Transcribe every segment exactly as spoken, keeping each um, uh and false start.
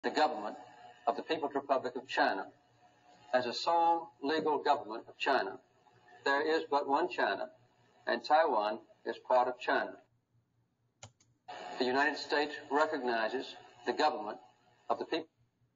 the government of the People's Republic of China as a sole legal government of China. There is but one China, and Taiwan is part of China. The United States recognizes the government of the people.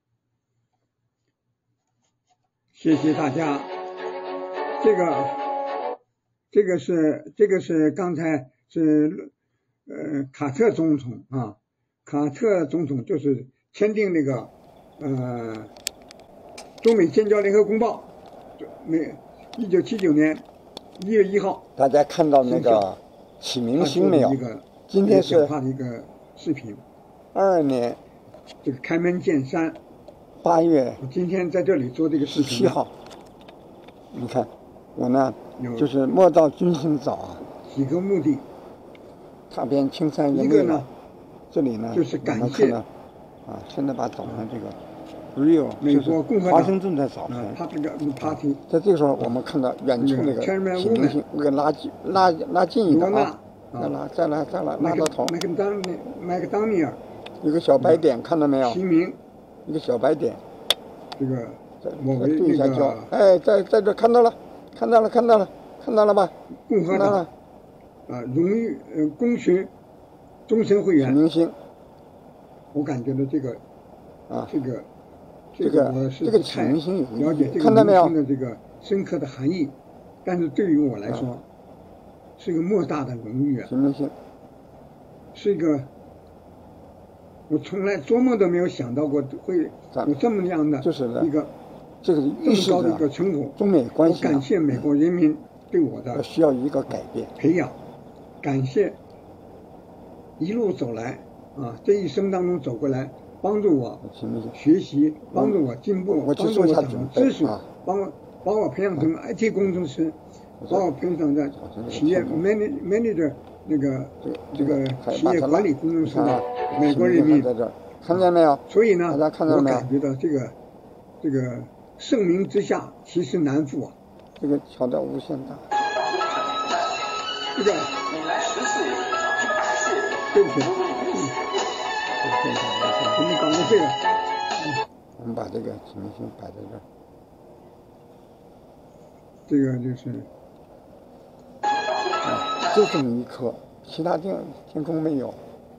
谢谢大家。这个，这个是这个是刚才是呃卡特总统啊，卡特总统就是签订那个呃中美建交联合公报，美一九七九年一月一号。 大家看到那个启明星没有？今天是他的一个视频。 二二年这个开门见山。 八月今天在这里做这个视频。 七号，你看我呢，就是莫道军行早啊， 几个目的。 踏遍青山人一个呢， 这里呢就是感谢啊，现在把早上这个 Rio 美国共和华盛顿的早晨， 他这个 party， 在这个时候我们看到远处那个启明星，那个拉近拉拉近一点啊，再拉再拉再拉拉到头， 麦克当麦克当尼尔， 一个小白点看到没有？ 提名。 一个小白点， 这个我们对一下焦，哎，在在这看到了，看到了，看到了，看到了吧？ 共和党啊，荣誉呃功勋终身会员明星， 我感觉到这个啊， 这个这个我是这个启明星了解这个明星的这个深刻的含义，但是对于我来说是一个莫大的荣誉啊， 启明星是一个。我从来做梦都没有想到过会有这么样的就是一个这个这么高的一个称呼。 中美关系， 我感谢美国人民对我的需要一个改变培养，感谢一路走来啊，这一生当中走过来，帮助我学习，帮助我进步，帮助我长知识，帮我把我培养成 I T 工程师，把我培养成在企业 manager 那个这个企业管理工程师的美国人民， 看见没有？ 所以呢， 大家看到没有？ 我感觉到这个这个盛名之下，其实难副啊。 这个调到无限大。 这个你来十次也一百次， 对不起， 嗯， 我们讲到这个， 我们把这个启明星摆在这儿。 这个就是。 就这么一颗，其他地天空没有。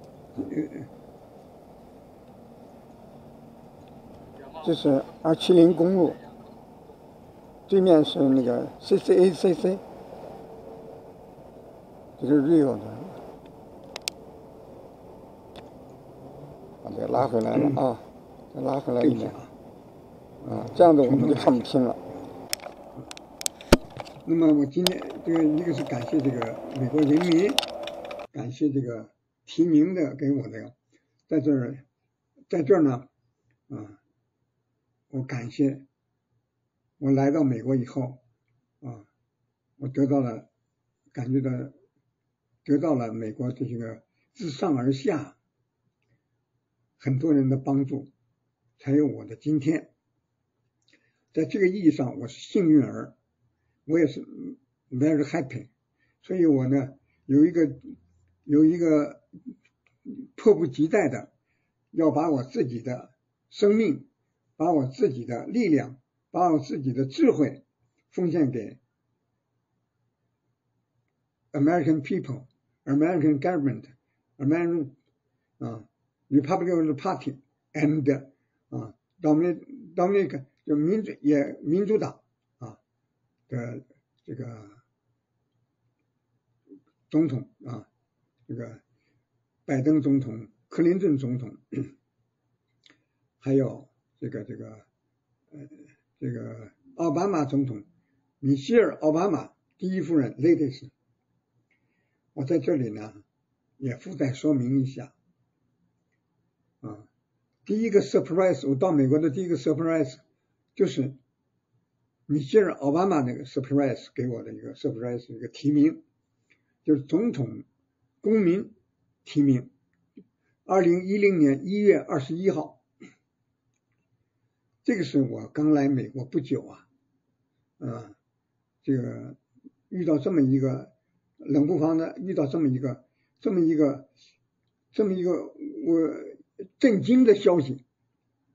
这是二七零公路，对面是那个 C C A C C， 这是 Rio 的，把这个拉回来了啊，再拉回来一点，啊，这样子我们就看不清了。 那么我今天这个一个是感谢这个美国人民，感谢这个提名的给我的，在这儿，在这儿呢，啊，我感谢我来到美国以后，啊，我得到了，感觉到得到了美国这些个自上而下很多人的帮助，才有我的今天。在这个意义上，我是幸运儿。我也是 very happy， 所以我呢有一个有一个迫不及待的要把我自己的生命，把我自己的力量，把我自己的智慧奉献给 American people, American government, American 啊 Republican Party and 啊 Dominic Dominic 就民主也民主党。的这个总统啊，这个拜登总统、克林顿总统，还有这个这个呃这个奥巴马总统，米歇尔·奥巴马第一夫人 Ladies， 我在这里呢也附带说明一下啊，第一个 surprise， 我到美国的第一个 surprise 就是米歇尔·奥巴马那个 surprise 给我的一个 surprise 一个提名，就是总统公民提名，二零一零年一月二十一号，这个是我刚来美国不久啊，啊，这个遇到这么一个冷不防的遇到这么一个这么一个这么一个我震惊的消息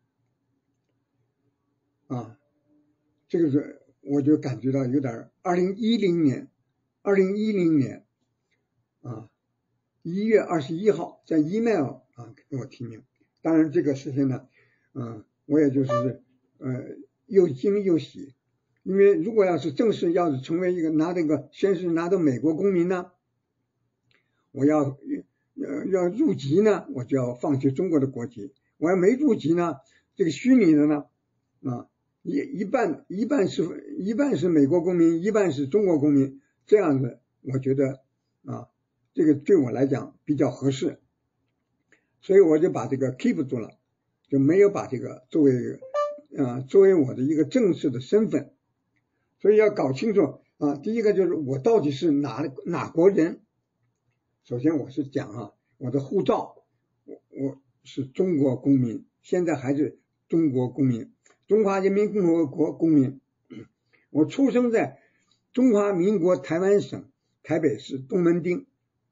啊，这个是我就感觉到有点二零一零年，二零一零年啊一月二十一号在 email 啊给我提名。当然这个事情呢，嗯，我也就是呃又惊又喜，因为如果要是正式要是成为一个拿这个先是拿到美国公民呢，我要呃要入籍呢，我就要放弃中国的国籍；我要没入籍呢，这个虚拟的呢，啊一一半一半是一半是美国公民，一半是中国公民，这样子我觉得啊这个对我来讲比较合适，所以我就把这个 keep 住了，就没有把这个作为啊作为我的一个正式的身份。所以要搞清楚啊，第一个就是我到底是哪哪国人。首先我是讲啊，我的护照我我是中国公民，现在还是中国公民，中华人民共和国公民。我出生在中华民国台湾省台北市东门町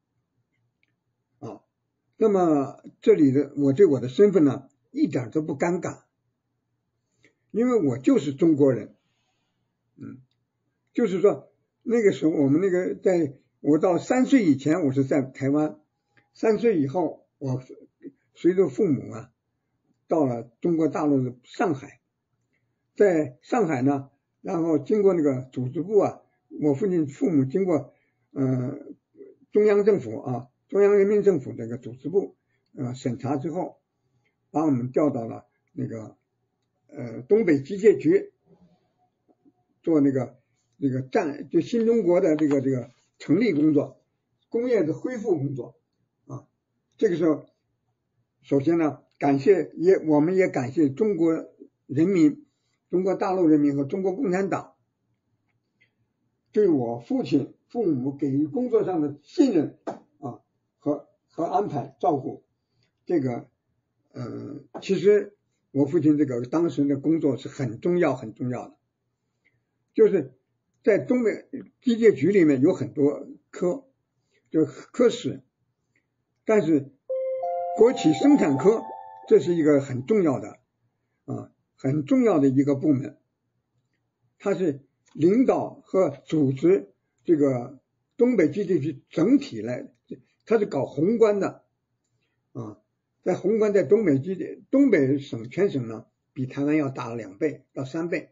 啊。那么这里的我对我的身份呢一点都不尴尬，因为我就是中国人。嗯，就是说那个时候我们那个在我到三岁以前我是在台湾，三岁以后我随着父母啊到了中国大陆的上海，在上海呢，然后经过那个组织部啊，我父亲父母经过呃中央政府啊中央人民政府这个组织部呃审查之后，把我们调到了那个呃东北机械局做那个那个战就新中国的这个这个成立工作，工业的恢复工作啊。这个时候首先呢感谢也我们也感谢中国人民中国大陆人民和中国共产党对我父亲父母给予工作上的信任啊和和安排照顾。这个呃其实我父亲这个当时的工作是很重要很重要的，就是在东北机械局里面有很多科，就科室，但是国企生产科这是一个很重要的啊很重要的一个部门，它是领导和组织这个东北机械局整体来，它是搞宏观的啊，在宏观在东北机械东北省全省呢比台湾要大两倍到三倍。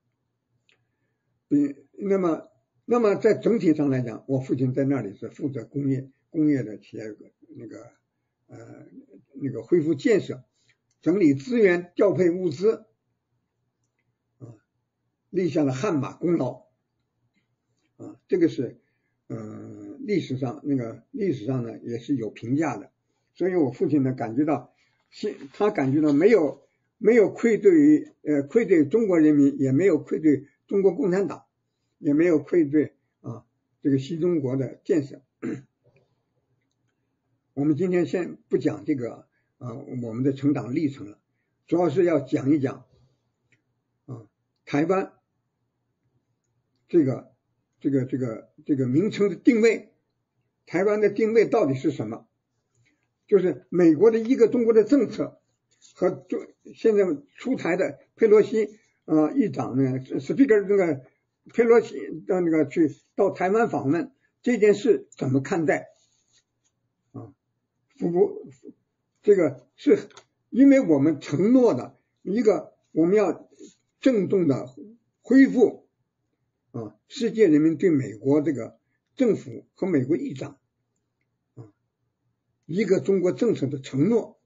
比那么那么在整体上来讲，我父亲在那里是负责工业工业的企业那个呃那个恢复建设，整理资源，调配物资啊，立下了汗马功劳啊。这个是呃历史上那个历史上呢也是有评价的。所以我父亲呢感觉到他感觉到没有没有愧对于呃愧对中国人民，也没有愧对中国共产党，也没有愧对啊这个新中国的建设。我们今天先不讲这个啊我们的成长历程了，主要是要讲一讲啊台湾这个这个这个这个名称的定位，台湾的定位到底是什么？就是美国的一个中国的政策和中现在出台的佩洛西啊议长呢 Speaker 这个佩洛西的那个去到台湾访问这件事怎么看待啊？不，这个是因为我们承诺的一个我们要郑重的恢复啊世界人民对美国这个政府和美国议长一个中国政策的承诺，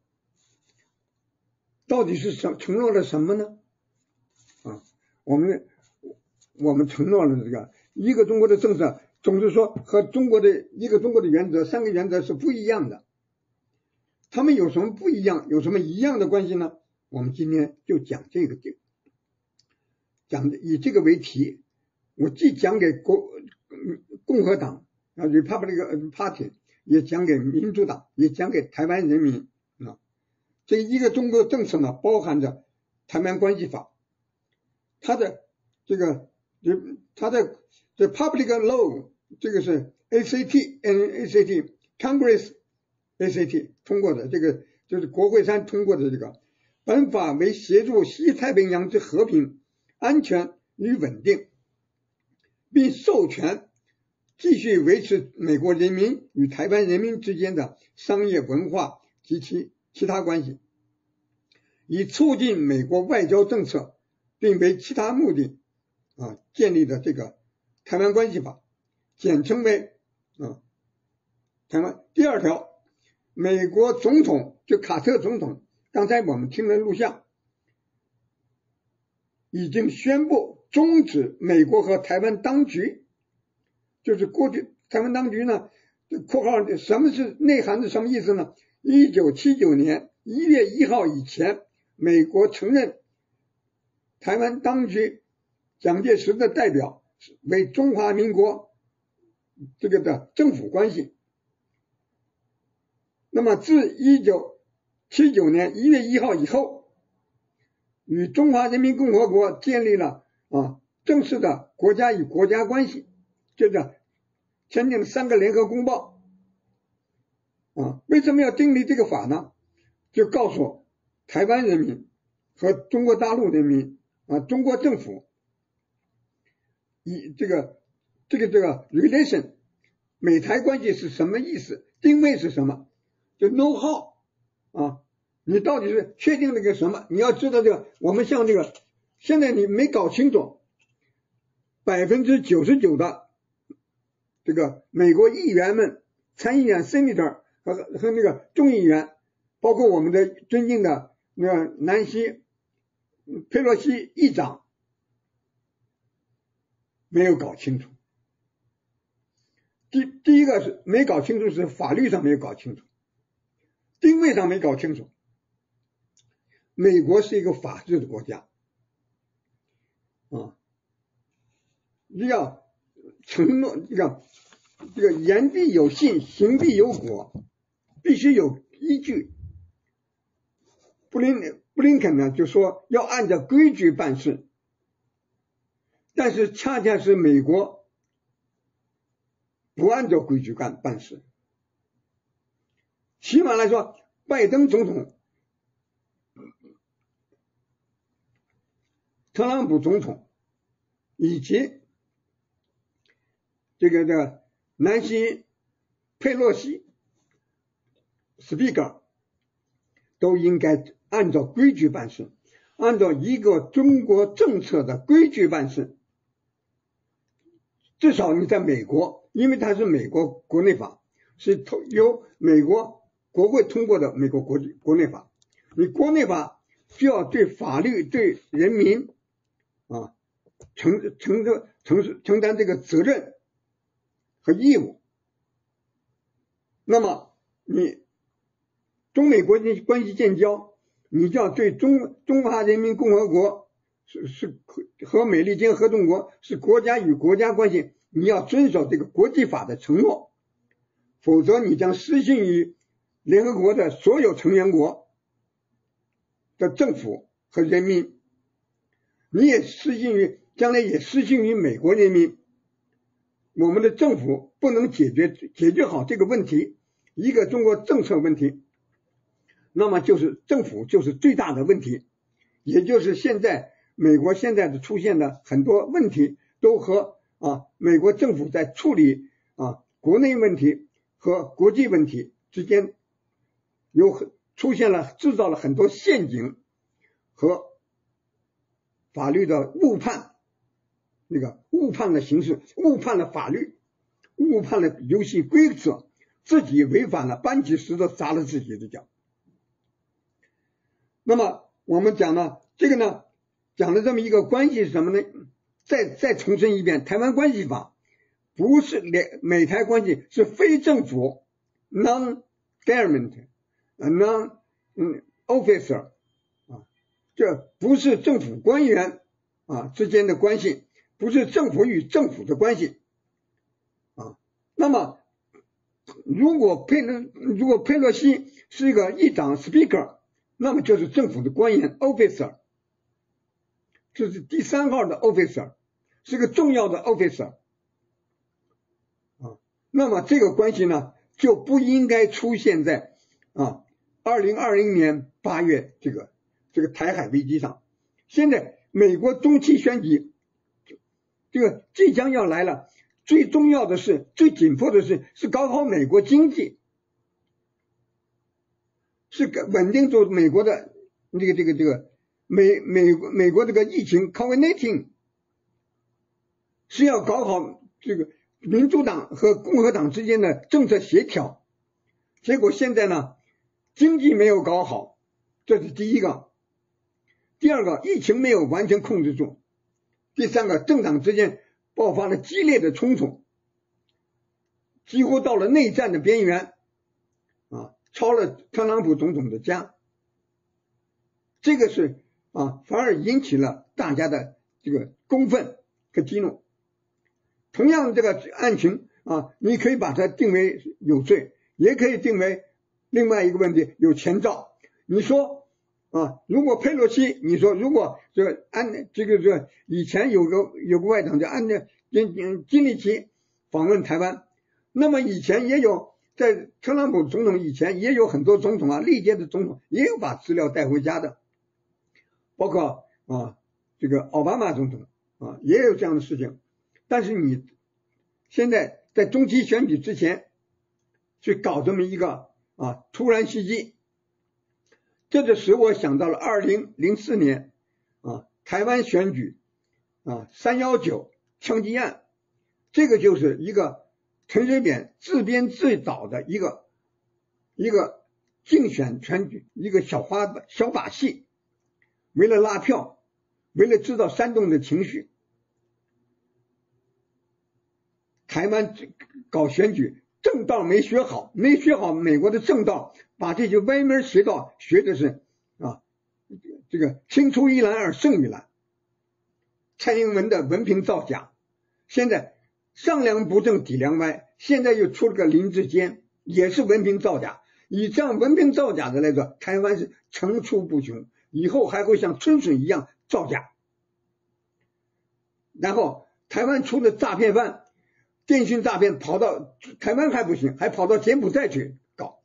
到底是什承诺了什么呢？啊，我们我们承诺了这个一个中国的政策，总是说和中国的一个中国的原则三个原则是不一样的，他们有什么不一样，有什么一样的关系呢？我们今天就讲这个讲以这个为题，我既讲给国共和党啊 Republican Party，也讲给民主党，也讲给台湾人民啊。这一个中国政策呢，包含着台湾关系法，它的这个它的这 Public Law 这个是 A C T A C T Congress A C T 通过的，这个就是国会山通过的这个本法为协助西太平洋之和平安全与稳定，并授权继续维持美国人民与台湾人民之间的商业文化及其其他关系，以促进美国外交政策并为其他目的啊建立的这个台湾关系法，简称为啊台湾。第二条，美国总统就卡特总统，刚才我们听了录像，已经宣布终止美国和台湾当局，就是过去台湾当局呢，括号什么是内涵是什么意思呢？一九七九年一月一号以前，美国承认台湾当局蒋介石的代表为中华民国这个的政府关系。那么自一九七九年一月一号以后，与中华人民共和国建立了啊正式的国家与国家关系，就是签订了三个联合公报啊。为什么要订立这个法呢？就告诉台湾人民和中国大陆人民啊，中国政府以这个这个这个 relation 美台关系是什么意思，定位是什么，就 know how 啊，你到底是确定了个什么？你要知道这个，我们像这个，现在你没搞清楚，百分之九十九的这个美国议员们、参议员 senator 和和那个众议员，包括我们的尊敬的那个南希佩洛西议长，没有搞清楚。第第一个是没搞清楚，是法律上没有搞清楚，定位上没搞清楚。美国是一个法治的国家啊，要承诺这个这个言必有信，行必有果，必须有依据。布林布林肯呢就说要按照规矩办事，但是恰恰是美国不按照规矩干办事。起码来说，拜登总统、特朗普总统以及这个的南希佩洛西 Speaker 都应该按照规矩办事，按照一个中国政策的规矩办事。至少你在美国，因为它是美国国内法，是由美国国会通过的美国国国内法，你国内法需要对法律对人民啊承承承承担这个责任和义务。那么你中美国际关系建交，你就要对中中华人民共和国是是和美利坚合众国是国家与国家关系，你要遵守这个国际法的承诺，否则你将失信于联合国的所有成员国的政府和人民，你也失信于将来也失信于美国人民。我们的政府不能解决解决好这个问题，一个中国政策问题，那么就是政府就是最大的问题，也就是现在美国现在的出现的很多问题都和啊美国政府在处理啊国内问题和国际问题之间有出现了制造了很多陷阱和法律的误判，那个误判的形式，误判了法律，误判了游戏规则，自己违反了，搬起石头砸了自己的脚。那么我们讲呢，这个呢讲的这么一个关系是什么呢？再再重申一遍，台湾关系法不是联美台关系，是非政府 non government non officer 啊，这不是政府官员啊之间的关系，不是政府与政府的关系啊。那么如果佩洛如果佩洛西是一个议长 speaker， 那么就是政府的官员 officer， 这是第三号的 officer， 是个重要的 officer 啊。那么这个关系呢就不应该出现在啊二零二零年八月这个这个台海危机上， 现在美国中期选举这个即将要来了，最重要的是最紧迫的是是搞好美国经济，是稳定住美国的这个这个这个美美美国这个疫情 COVID 十九， 是要搞好这个民主党和共和党之间的政策协调。结果现在呢，经济没有搞好，这是第一个。第二个，疫情没有完全控制住。第三个，政党之间爆发了激烈的冲突，几乎到了内战的边缘啊，抄了特朗普总统的家。这个是啊，反而引起了大家的这个公愤和激怒。同样这个案情啊，你可以把它定为有罪，也可以定为另外一个问题，有前兆。你说啊，如果佩洛西，你说如果这个安这个这个以前有个有个外长叫安的金金利奇访问台湾，那么以前也有在特朗普总统以前也有很多总统啊，历届的总统也有把资料带回家的，包括啊这个奥巴马总统啊也有这样的事情。但是你现在在中期选举之前去搞这么一个啊突然袭击，这就使我想到了二零零四年啊台湾选举啊三一九枪击案，这个就是一个陈水扁自编自导的一个一个竞选选举一个小花小把戏，为了拉票，为了制造煽动的情绪。台湾搞选举正道没学好，没学好美国的正道，把这些歪门邪道学的是啊，这个青出于蓝而胜于蓝。蔡英文的文凭造假，现在上梁不正底梁歪，现在又出了个林智坚，也是文凭造假。以这样文凭造假的来说，台湾是层出不穷，以后还会像春笋一样造假。然后台湾出的诈骗犯，电信诈骗跑到台湾还不行，还跑到柬埔寨去搞，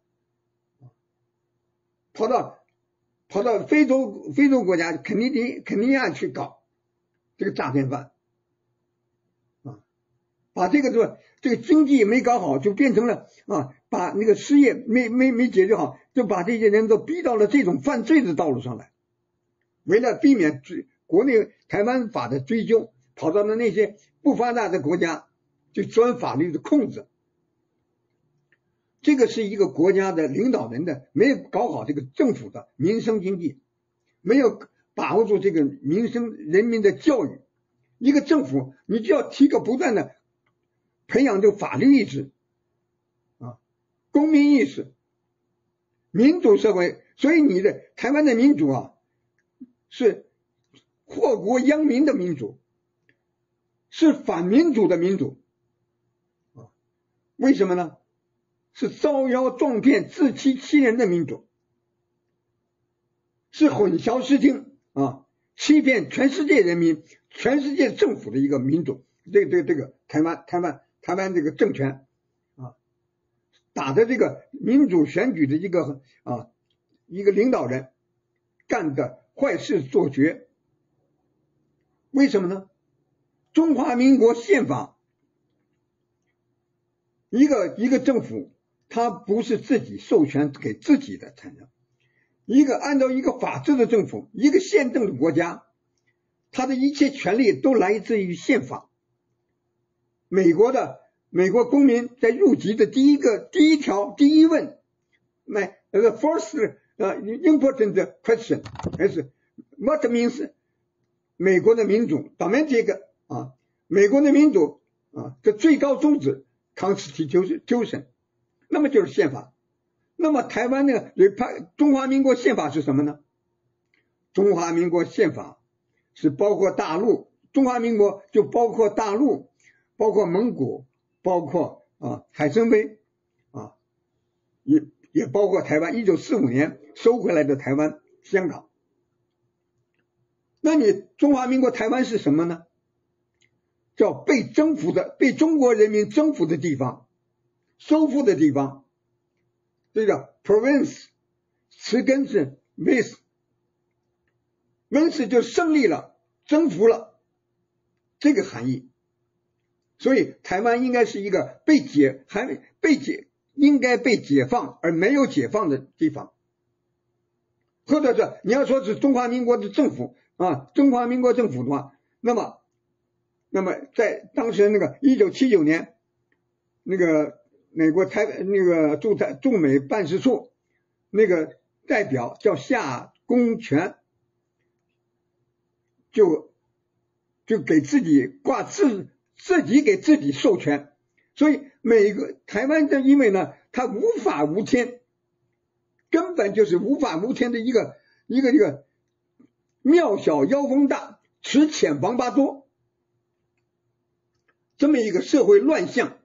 跑到跑到非洲非洲国家肯尼迪肯尼亚去搞这个诈骗犯啊，把这个这个这个经济没搞好，就变成了啊，把那个失业没没没解决好，就把这些人都逼到了这种犯罪的道路上来。为了避免追国内台湾法的追究，跑到了那些不发达的国家就钻法律的空子。这个是一个国家的领导人的没有搞好这个政府的民生经济，没有把握住这个民生人民的教育。一个政府你就要提个不断的培养这个法律意识啊，公民意识，民主社会。所以你的台湾的民主啊，是祸国殃民的民主，是反民主的民主啊。为什么呢？是招摇撞骗自欺欺人的民主，是混淆视听啊，欺骗全世界人民全世界政府的一个民主。这个这个这个台湾台湾台湾这个政权啊，打的这个民主选举的一个啊一个领导人干的坏事做绝。为什么呢？中华民国宪法，一个一个政府它不是自己授权给自己的产生，一个按照一个法治的政府，一个宪政的国家，它的一切权利都来自于宪法。美国的美国公民在入籍的第一个第一条第一问 my the first uh, important question is what means 美国的民主 domestic 啊，美国的民主啊的最高宗旨 constitution， 那么就是宪法。那么台湾呢，中华民国宪法是什么呢？中华民国宪法是包括大陆，中华民国就包括大陆，包括蒙古，包括啊海参崴啊，也也包括台湾一九四五年收回来的台湾、香港。那你中华民国台湾是什么呢？叫被征服的、被中国人民征服的地方、收复的地方，这叫 province， 词根是 with， 文氏就胜利了，征服了，这个含义。所以台湾应该是一个被解还被解应该被解放而没有解放的地方，或者是你要说是中华民国的政府啊，中华民国政府的话，那么那么在当时那个一九七九年，那个美国台那个驻台驻美办事处那个代表叫夏公权，就就给自己挂自自己给自己授权，所以每个台湾的因为呢，它无法无天，根本就是无法无天的一个一个一个庙小妖风大，池浅王八多，这么一个社会乱象。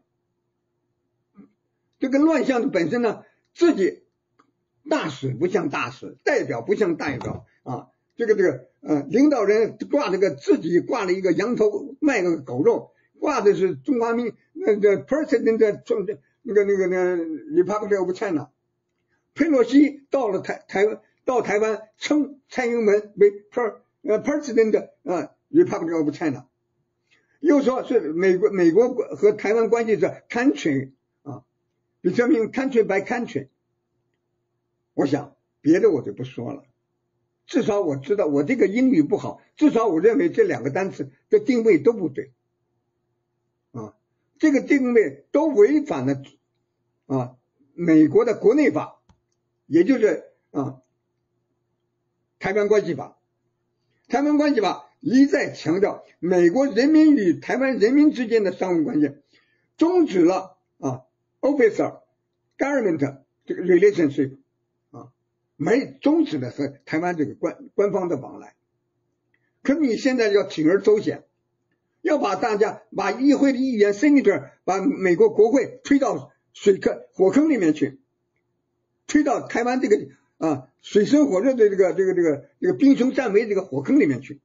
这个乱象的本身呢，自己大使不像大使，代表不像代表啊，这个这个呃领导人挂这个自己挂了一个羊头卖个狗肉，挂的是中华民那个 president 的那个那个那个 Republic of China。佩洛西到了台台湾到台湾称蔡英文为 per 呃 president 呃 Republic of China， 又说是美国美国和台湾关系是 country 啊 ，between country by country。我想别的我就不说了，至少我知道我这个英语不好，至少我认为这两个单词的定位都不对啊，这个定位都违反了啊美国的国内法，也就是啊台湾关系法。台湾关系法一再强调美国人民与台湾人民之间的商务关系，终止了啊 officer government 这个 relationship 啊，没终止了和台湾这个官官方的往来。可你现在要铤而走险，要把大家把议会的议员 senator 把美国国会推到水坑火坑里面去，推到台湾这个啊水深火热的这个这个这个这个兵凶战危这个火坑里面去。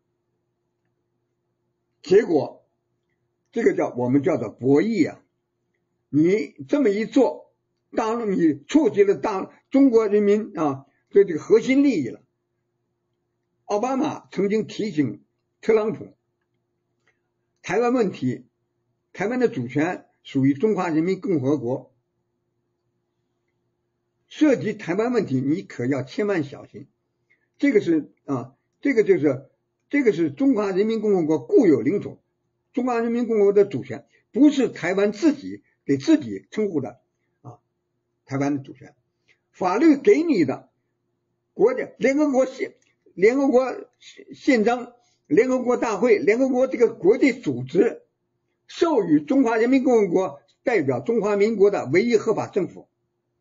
结果这个叫我们叫做博弈啊，你这么一做，当你触及了当中国人民啊对这个核心利益了。奥巴马曾经提醒特朗普，台湾问题，台湾的主权属于中华人民共和国，涉及台湾问题你可要千万小心，这个是啊，这个就是这个是中华人民共和国固有领土，中华人民共和国的主权，不是台湾自己给自己称呼的啊，台湾的主权，法律给你的，国家联合国宪联合国宪章、联合国大会、联合国这个国际组织授予中华人民共和国代表中华民国的唯一合法政府。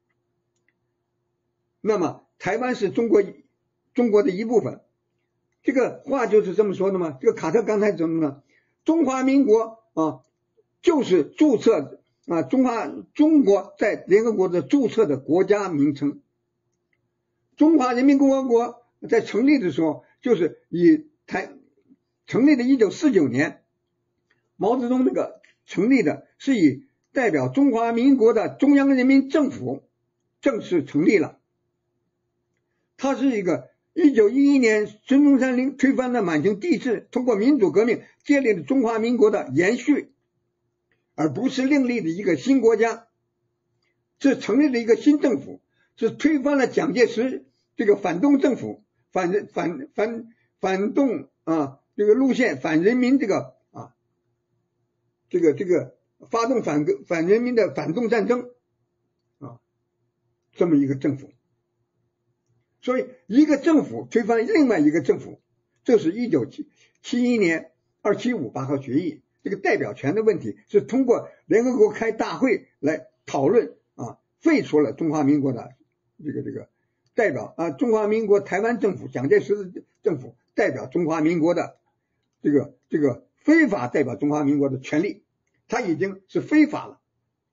那么台湾是中国中国的一部分，这个话就是这么说的吗？这个卡特刚才怎么呢？中华民国啊，就是注册啊中华中国在联合国的注册的国家名称。中华人民共和国在成立的时候，就是以台成立的一九四九年，毛泽东那个成立的是以代表中华民国的中央人民政府正式成立了。它是一个一九一一年孙中山推翻了满清帝制，通过民主革命建立了中华民国的延续，而不是另立的一个新国家，是成立了一个新政府，是推翻了蒋介石这个反动政府，反反反反动啊这个路线，反人民这个啊这个这个发动反反人民的反动战争啊这么一个政府。所以一个政府推翻另外一个政府，这是一九七一年二七五八号决议，这个代表权的问题是通过联合国开大会来讨论啊，废除了中华民国的这个这个代表啊中华民国台湾政府蒋介石的政府代表中华民国的这个这个非法代表中华民国的权利，它已经是非法了。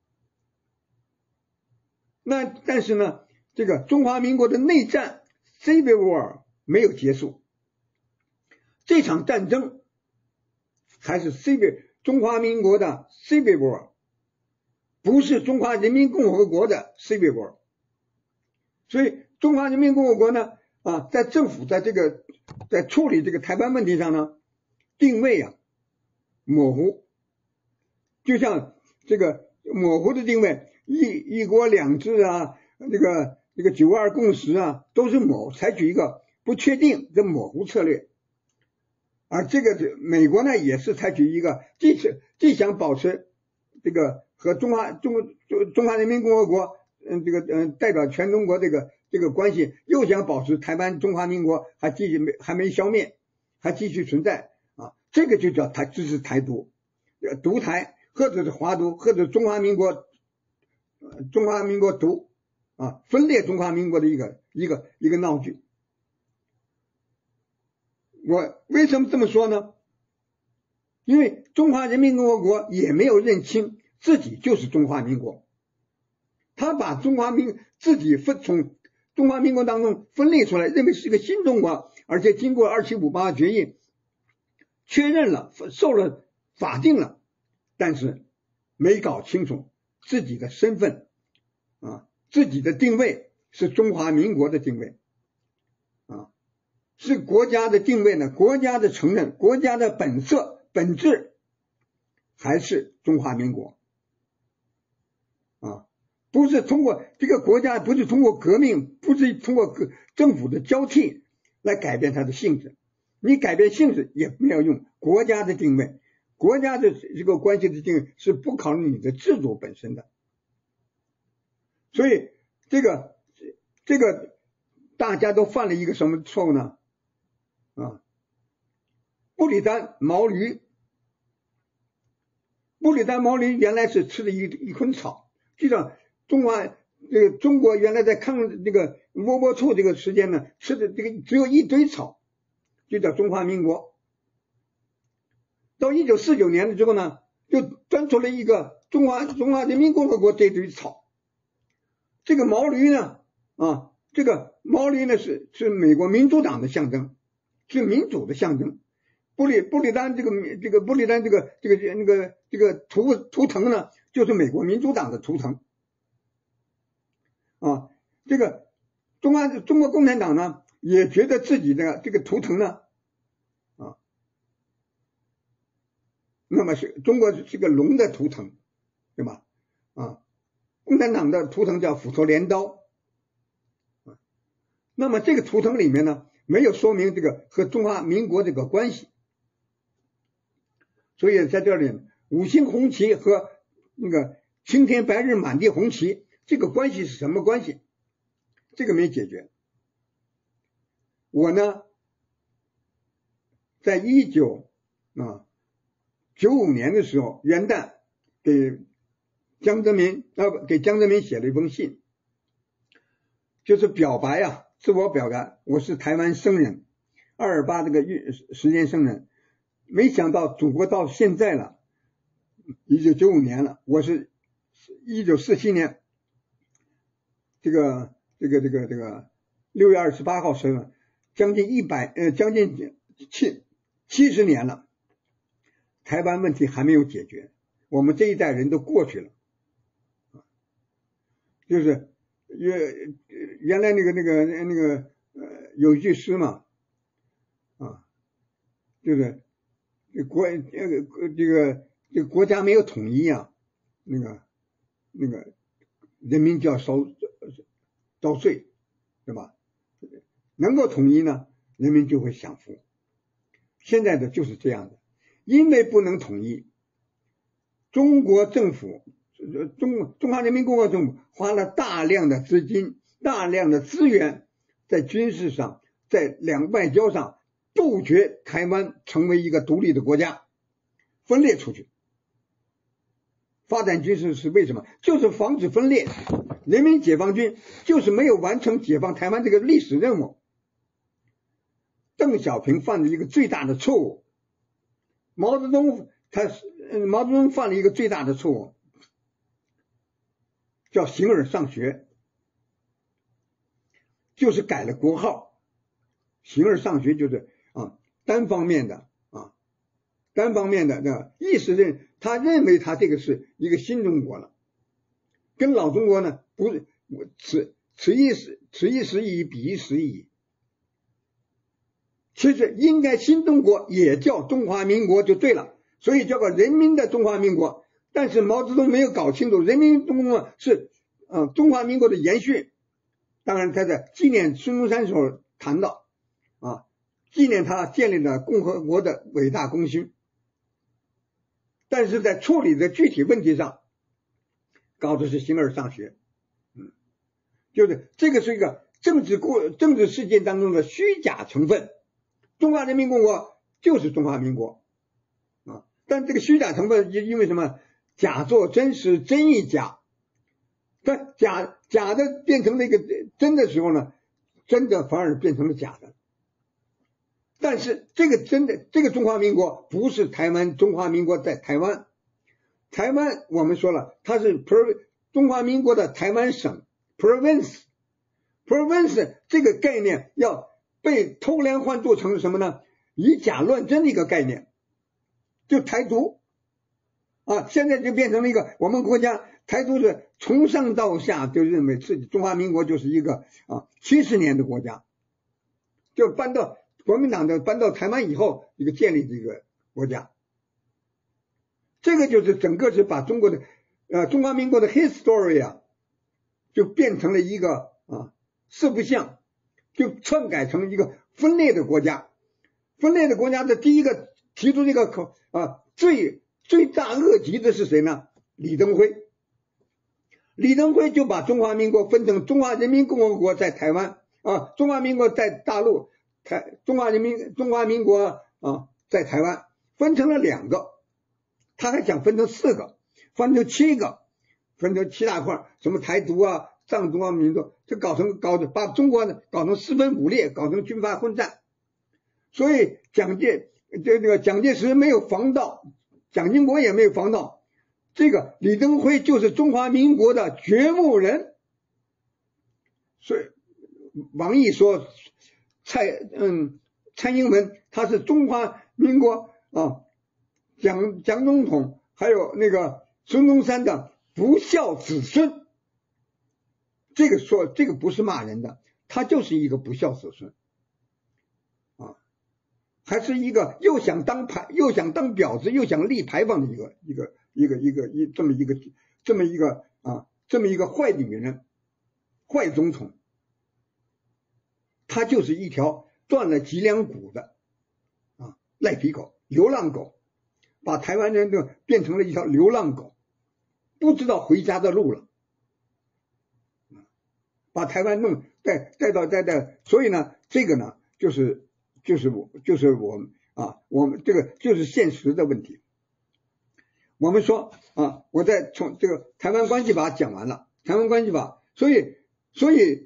那但是呢，这个中华民国的内战 Civil War 没有结束，这场战争还是 Civil 中华民国的 Civil War， 不是中华人民共和国的 Civil War。所以中华人民共和国呢啊，在政府在这个在处理这个台湾问题上呢，定位啊模糊，就像这个模糊的定位，一一国两制啊，这个这个九二共识啊，都是模采取一个不确定的模糊策略。而这个美国呢，也是采取一个既是既想保持这个和中华中中中华人民共和国嗯这个嗯代表全中国这个这个关系，又想保持台湾中华民国还继续没还没消灭，还继续存在啊，这个就叫台支持台独，独台或者是华独或者中华民国呃中华民国独啊，分裂中华民国的一个一个一个闹剧。我为什么这么说呢？因为中华人民共和国也没有认清自己就是中华民国，他把中华民自己分从中华民国当中分裂出来，认为是一个新中国，而且经过二七五八决议确认了，受了法定了，但是没搞清楚自己的身份啊，自己的定位是中华民国的定位啊。是国家的定位呢？国家的承认，国家的本色本质还是中华民国啊，不是通过这个国家，不是通过革命，不是通过政府的交替来改变它的性质。你改变性质也没有用，国家的定位，国家的这个关系的定位是不考虑你的制度本身的。所以这个这个大家都犯了一个什么错误呢？啊，布里丹毛驴，布里丹毛驴原来是吃的一一捆草，就像中华这个中国原来在抗这个倭寇处这个时间呢，吃的这个只有一堆草，就叫中华民国。到一九四九年了之后呢，就端出了一个中华中华人民共和国这堆草。这个毛驴呢，啊，这个毛驴呢是是美国民主党的象征。是民主的象征，布里布里丹这个这个布里丹这个这个那个这个图图腾呢，就是美国民主党的图腾啊。这个中华中国共产党呢，也觉得自己的这个图腾呢，啊，那么是中国是个龙的图腾，对吧？啊，共产党的图腾叫斧头镰刀，啊，那么这个图腾里面呢，没有说明这个和中华民国这个关系，所以在这里五星红旗和那个青天白日满地红旗这个关系是什么关系？这个没解决。我呢，在一九啊九五年的时候元旦给江泽民啊给江泽民写了一封信，就是表白啊。自我表达，我是台湾生人，二二八这个时间生人，没想到祖国到现在了，一九九五年了，我是一九四七年，这个这个这个这个六月二十八号生的，将近一百呃将近七七十年了，台湾问题还没有解决，我们这一代人都过去了，就是。原原来那个那个那个呃有一句诗嘛，啊，就是国这个这个这个国家没有统一啊，那个那个人民就要遭遭罪，对吧？能够统一呢，人民就会享福。现在的就是这样的，因为不能统一，中国政府。中中华人民共和国政府花了大量的资金、大量的资源在军事上、在两外交上杜绝台湾成为一个独立的国家，分裂出去。发展军事是为什么？就是防止分裂。人民解放军就是没有完成解放台湾这个历史任务。邓小平犯了一个最大的错误，毛泽东他毛泽东犯了一个最大的错误。叫形而上学，就是改了国号。形而上学就是啊单方面的啊单方面的那意识认，他认为他这个是一个新中国了，跟老中国呢不是此此一时此一时异，彼一时异其实应该新中国也叫中华民国就对了，所以叫个人民的中华民国。但是毛泽东没有搞清楚，人民中国是呃中华民国的延续。当然他在纪念孙中山时候谈到啊，纪念他建立了共和国的伟大功勋。但是在处理的具体问题上，搞的是形而上学，嗯，就是这个是一个政治过政治事件当中的虚假成分。中华人民共和国就是中华民国啊，但这个虚假成分因为什么？假作真实，真亦假。但假假的变成了一个真的时候呢，真的反而变成了假的。但是这个真的这个中华民国不是台湾，中华民国在台湾，台湾我们说了，它是中华民国的台湾省 province province 这个概念要被偷梁换柱成什么呢？以假乱真的一个概念，就台独啊，现在就变成了一个我们国家台独是从上到下就认为自己中华民国就是一个啊七十年的国家，就搬到国民党的搬到台湾以后一个建立这个国家，这个就是整个是把中国的呃中华民国的 history 啊就变成了一个啊四不像，就篡改成一个分裂的国家。分裂的国家的第一个提出这个口啊最最大恶极的是谁呢？李登辉。李登辉就把中华民国分成中华人民共和国在台湾啊，中华民国在大陆，台中华人民中华民国啊在台湾分成了两个，他还想分成四个，分成七个，分成七大块，什么台独啊、藏中啊、民族，就搞成搞的把中国呢搞成四分五裂，搞成军阀混战。所以蒋介这这个蒋介石没有防盗，蒋经国也没有防盗，这个李登辉就是中华民国的掘墓人。所以王毅说蔡嗯蔡英文他是中华民国啊蒋蒋总统还有那个孙中山的不孝子孙，这个说这个不是骂人的，他就是一个不孝子孙啊，还是一个又想当排又想当婊子又想立牌坊的一个一个一个一个一这么一个这么一个啊这么一个坏女人，坏总统。他就是一条断了脊梁骨的啊赖皮狗、流浪狗，把台湾人就变成了一条流浪狗，不知道回家的路了，把台湾弄带带到带带，所以呢，这个呢，就是就是我就是我们啊，我们这个就是现实的问题。我们说啊，我再从这个台湾关系法讲完了，台湾关系法，所以所以。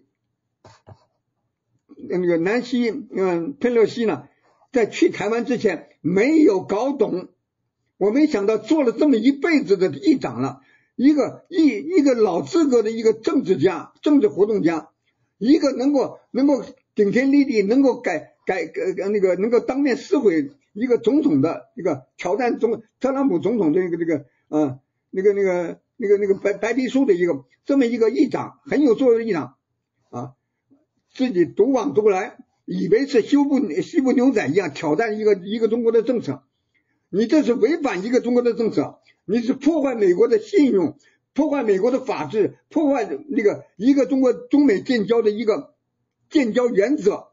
那个南希嗯佩洛西呢，在去台湾之前没有搞懂，我没想到做了这么一辈子的议长了，一个一一个老资格的一个政治家、政治活动家，一个能够能够顶天立地、能够改改改那个能够当面撕毁一个总统的一个乔丹总特朗普总统的一个这个啊那个那个那个那个白白皮书的一个这么一个议长，很有作为的议长啊。自己独往独来，以为是西部西部牛仔一样挑战一个一个中国的政策，你这是违反一个中国的政策，你是破坏美国的信用，破坏美国的法治，破坏那个一个中国中美建交的一个建交原则，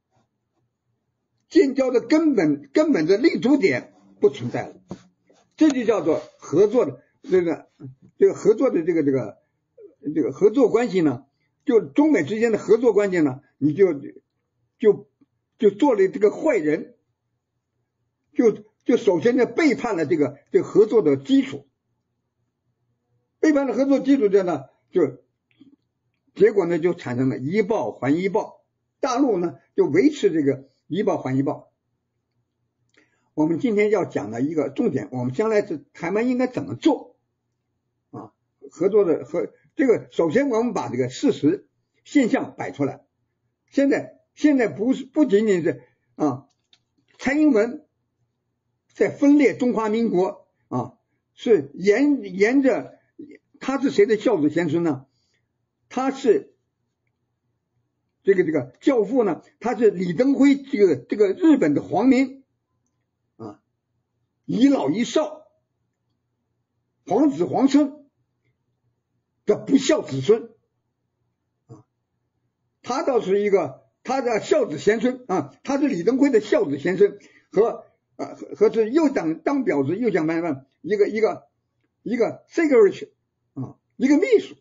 建交的根本根本的立足点不存在了，这就叫做合作的这个这个合作的这个这个这个合作关系呢。就中美之间的合作关系呢，你就就就做了这个坏人，就就首先呢背叛了这个这个合作的基础，背叛了合作基础之后呢，就结果呢就产生了一报还一报，大陆呢就维持这个一报还一报。我们今天要讲的一个重点，我们将来是台湾应该怎么做啊？合作的和。这个首先我们把这个事实现象摆出来，现在现在不是不仅仅是啊蔡英文在分裂中华民国啊，是沿沿着他是谁的孝子贤孙呢？他是这这个这个教父呢，他是李登辉这个这个日本的皇民啊，遗老遗少，皇子皇孙的不孝子孙啊，他倒是一个他的孝子贤孙啊，他是李登辉的孝子贤孙和啊和和是右当当婊子右讲班班一个一个一个 secretary 啊，一个秘书。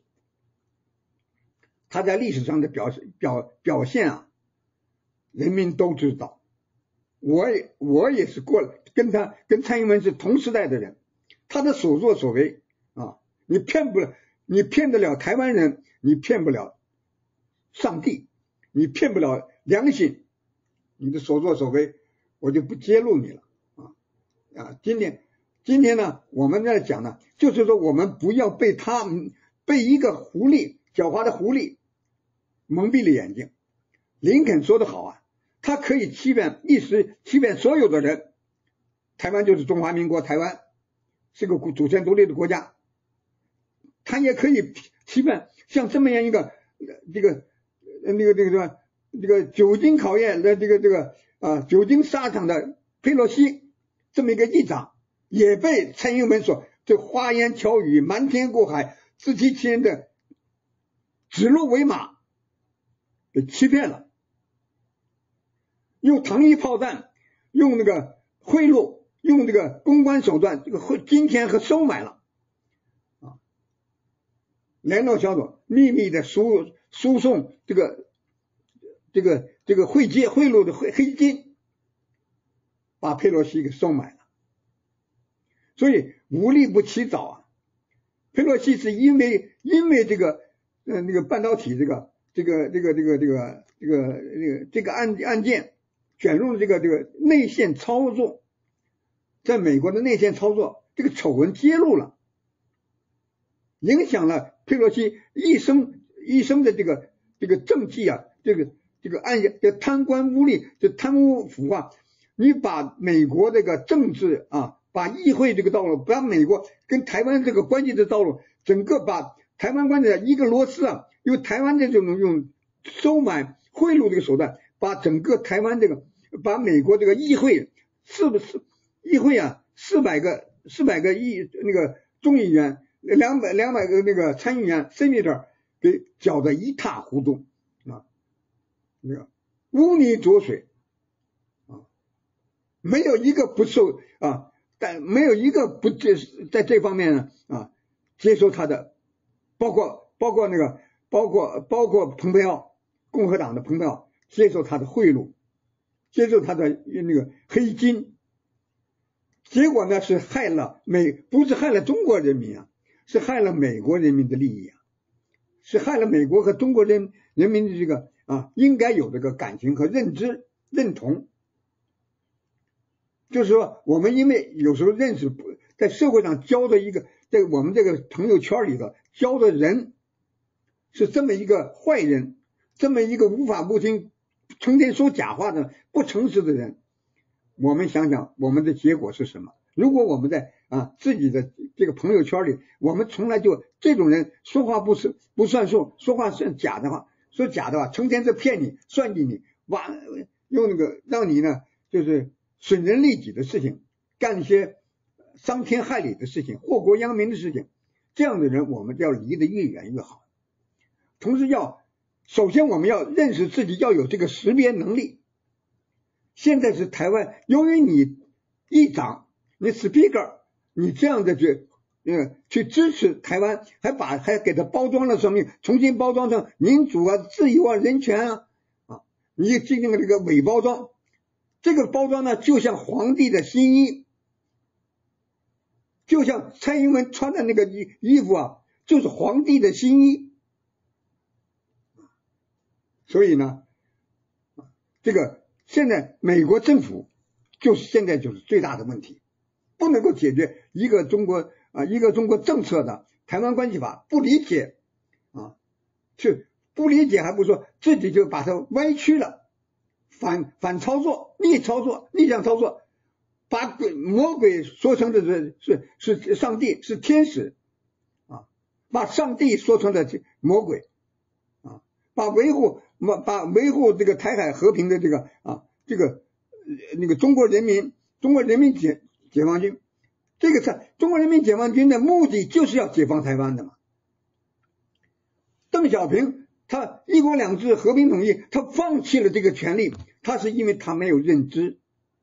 他在历史上的表表表现啊，人民都知道。我也我也是过了，跟他跟蔡英文是同时代的人，他的所作所为啊，你骗不了，你骗得了台湾人，你骗不了上帝，你骗不了良心，你的所作所为，我就不揭露你了啊啊！今天今天呢，我们在讲呢，就是说我们不要被他被一个狐狸狡猾的狐狸蒙蔽了眼睛。林肯说得好啊，他可以欺骗一时欺骗所有的人，台湾就是中华民国台湾，是个主权独立的国家，他也可以欺骗像这么样一个这个那个这个什么这个久经考验的这个这个啊久经沙场的佩洛西这么一个议长，也被蔡英文所这花言巧语瞒天过海自欺欺人的指鹿为马给欺骗了，用糖衣炮弹，用那个贿赂，用这个公关手段，这个金钱和收买了啊！联络小组秘密的输输送这个这个这个贿接贿赂的黑黑金，把佩洛西给收买了。所以无利不起早啊！佩洛西是因为因为这个呃那个半导体这个这个这个这个这个这个这个这个案案件卷入了这个这个内线操作，在美国的内线操作，这个丑闻揭露了，影响了佩洛西一生一生的这个这个政绩啊，这个这个案这贪官污吏，这贪污腐化，你把美国这个政治啊，把议会这个道路，把美国跟台湾这个关系的道路，整个把台湾关系的一个螺丝啊，用台湾这种用收买贿赂这个手段，把整个台湾这个，把美国这个议会四不四议会啊，四百个四百个议那个众议员，两百两百个那个参议员 senator 给搅得一塌糊涂啊，那个污泥浊水啊，没有一个不受啊，但没有一个不这在这方面呢啊接受他的，包括包括那个包括包括蓬佩奥，共和党的蓬佩奥接受他的贿赂，接受他的那个黑金，结果呢是害了美，不是害了中国人民啊，是害了美国人民的利益啊，是害了美国和中国人人民的这个啊应该有这个感情和认知认同。就是说我们因为有时候认识在社会上交的一个，在我们这个朋友圈里头交的人是这么一个坏人，这么一个无法无天成天说假话的不诚实的人，我们想想我们的结果是什么？如果我们在啊自己的这个朋友圈里，我们从来就这种人说话不是不算数，说话是假的话，说假的话，成天是骗你算计你，挖用那个让你呢就是损人利己的事情，干一些伤天害理的事情，祸国殃民的事情，这样的人我们要离得越远越好。同时要首先我们要认识自己，要有这个识别能力。现在是台湾，由于你议长，你 speaker， 你这样的去呃去支持台湾，还把还给他包装了什么，重新包装成民主啊、自由啊、人权啊啊，你进行了这个伪包装。这个包装呢，就像皇帝的新衣，就像蔡英文穿的那个衣衣服啊，就是皇帝的新衣。所以呢，这个现在美国政府就是现在就是最大的问题，不能够解决一个中国啊一个中国政策的台湾关系法，不理解啊，是不理解还不说自己就把它歪曲了，反反操作、逆操作、逆向操作，把鬼魔鬼说成的是是是上帝是天使啊，把上帝说成的魔鬼。 把维护把把维护这个台海和平的这个啊这个那个中国人民中国人民解解放军，这个是中国人民解放军的目的就是要解放台湾的嘛。邓小平他一国两制和平统一，他放弃了这个权利，他是因为他没有认知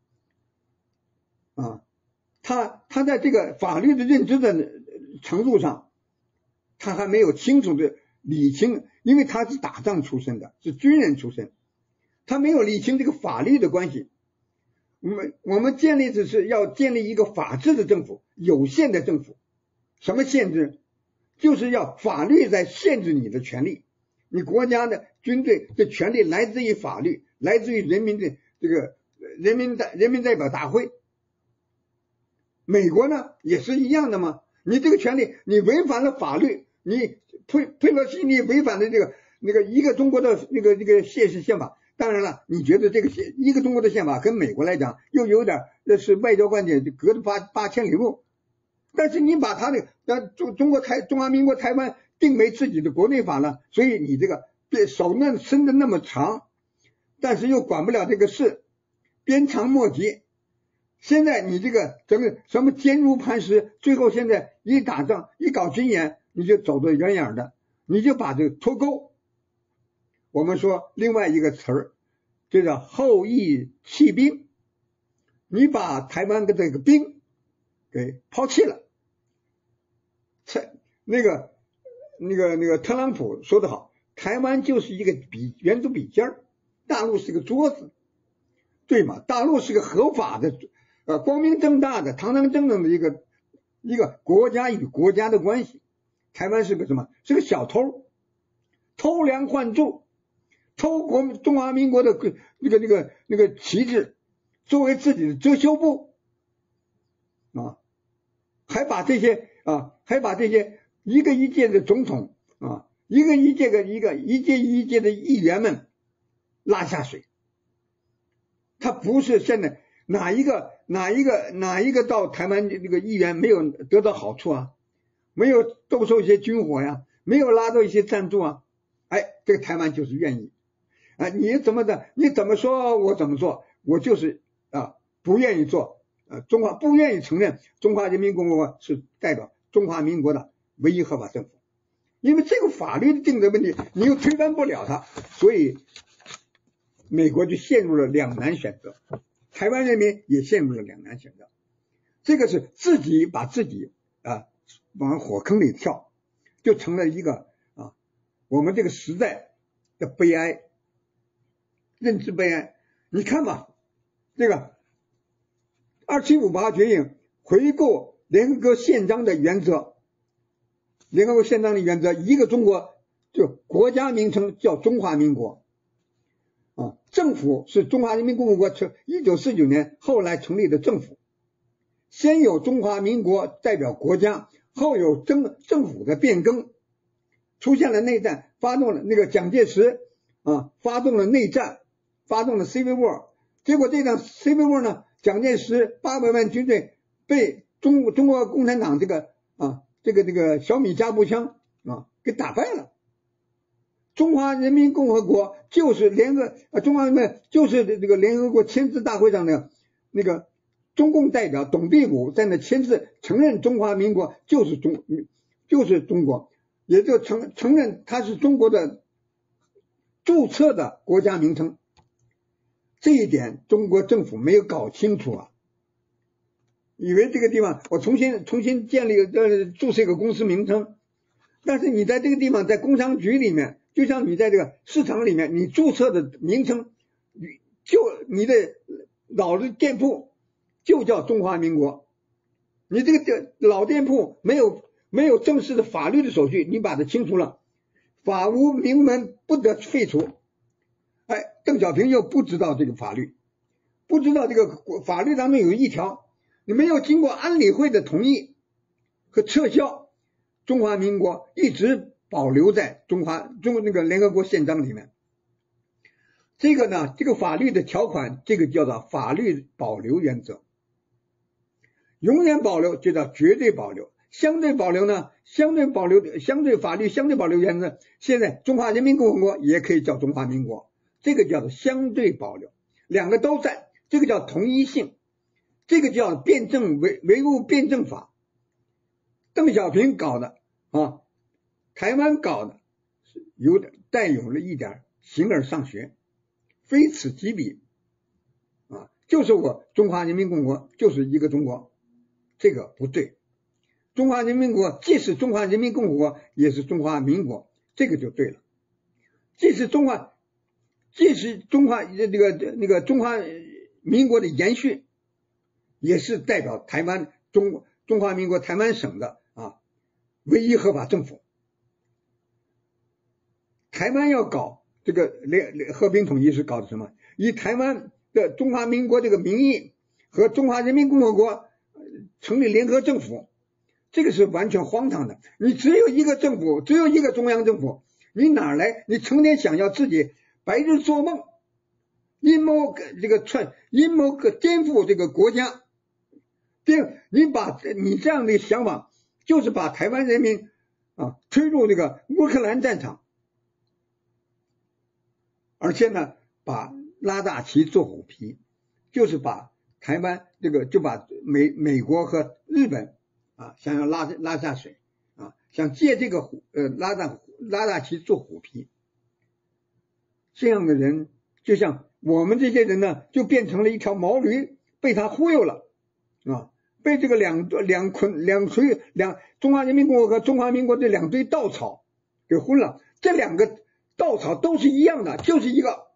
啊，他他在这个法律的认知的程度上，他还没有清楚的理清，因为他是打仗出身的，是军人出身，他没有理清这个法律的关系。我们我们建立的是要建立一个法治的政府，有限的政府。什么限制？就是要法律在限制你的权利。你国家的军队的权利来自于法律，来自于人民的这个人民代人民代表大会。美国呢也是一样的嘛，你这个权利你违反了法律，你佩佩洛西你违反了这个那个一个中国的那个这个宪宪宪法。当然了，你觉得这个宪一个中国的宪法跟美国来讲又有点那是外交观点隔着八八千里路，但是你把他的那中中国台中华民国台湾定为自己的国内法了，所以你这个别手那伸的那么长，但是又管不了这个事，鞭长莫及。现在你这个整个什么坚如磐石，最后现在一打仗一搞军演，你就走得远远的，你就把这个脱钩。我们说另外一个词儿，这叫后羿弃兵，你把台湾的这个兵给抛弃了。那个那个那个特朗普说得好，台湾就是一个笔圆珠笔尖儿，大陆是个桌子，对吗？大陆是个合法的呃光明正大的堂堂正正的一个一个国家与国家的关系，台湾是个什么？是个小偷，偷梁换柱，偷国中华民国的那个那个那个旗帜作为自己的遮羞布啊，还把这些啊还把这些一个一届的总统啊，一个一届的一个一届一届的议员们拉下水。他不是现在哪一个哪一个哪一个到台湾这个议员没有得到好处啊？没有兜售一些军火呀，没有拉到一些赞助啊？哎，这个台湾就是愿意啊，你怎么的？你怎么说我怎么做？我就是啊不愿意做啊，中华不愿意承认中华人民共和国是代表中华民国的唯一合法政府，因为这个法律的定的问题你又推翻不了它，所以美国就陷入了两难选择，台湾人民也陷入了两难选择，这个是自己把自己啊往火坑里跳，就成了一个啊我们这个时代的悲哀，认知悲哀。你看吧，这个二七五八决议回顾联合国宪章的原则，联合国宪章的原则，一个中国，就国家名称叫中华民国啊，政府是中华人民共和国成一九四九年后来成立的政府，先有中华民国代表国家，后有政政府的变更，出现了内战，发动了那个蒋介石啊，发动了内战，发动了 Civil War， 结果这场 Civil War 呢，蒋介石八百万军队被中中国共产党这个啊这个这个小米加步枪啊给打败了。中华人民共和国就是联合啊，中华人民就是这个联合国签字大会上的那个中共代表董必武在那签字承认中华民国就是中就是中国，也就承承认它是中国的注册的国家名称。这一点中国政府没有搞清楚啊，以为这个地方我重新重新建立呃注册一个公司名称，但是你在这个地方在工商局里面，就像你在这个市场里面，你注册的名称就你的老的店铺就叫中华民国，你这个老店铺没有没有正式的法律的手续，你把它清除了，法无明文不得废除。哎，邓小平又不知道这个法律，不知道这个法律当中有一条，你没有经过安理会的同意和撤销，中华民国一直保留在中华中国那个联合国宪章里面。这个呢，这个法律的条款，这个叫做法律保留原则，永远保留就叫绝对保留， 相对保留呢，相对保留相对法律相对保留原则，现在中华人民共和国也可以叫中华民国，这个叫做相对保留，两个都在，这个叫同一性，这个叫辩证维维护辩证法。邓小平搞的啊，台湾搞的有点带有了一点形而上学，非此即彼啊，就是我中华人民共和国就是一个中国，这个不对。中华人民共和国既是中华人民共和国，也是中华民国，这个就对了。既是中华，既是中华这个那个中华民国的延续，也是代表台湾中中华民国台湾省的啊唯一合法政府。台湾要搞这个联和平统一是搞的什么？以台湾的中华民国这个名义和中华人民共和国成立联合政府。这个是完全荒唐的，你只有一个政府，只有一个中央政府，你哪来？你成天想要自己白日做梦，阴谋这个串阴谋个颠覆这个国家，颠你把你这样的想法，就是把台湾人民啊推入这个乌克兰战场，而且呢，把拉大旗做虎皮，就是把台湾这个就把美美国和日本。啊，想要拉拉下水啊，想借这个虎呃拉大拉大旗做虎皮，这样的人就像我们这些人呢，就变成了一条毛驴，被他忽悠了啊，被这个两两捆两锤两中华人民共和国和中华民国这两堆稻草给昏了。这两个稻草都是一样的，就是一个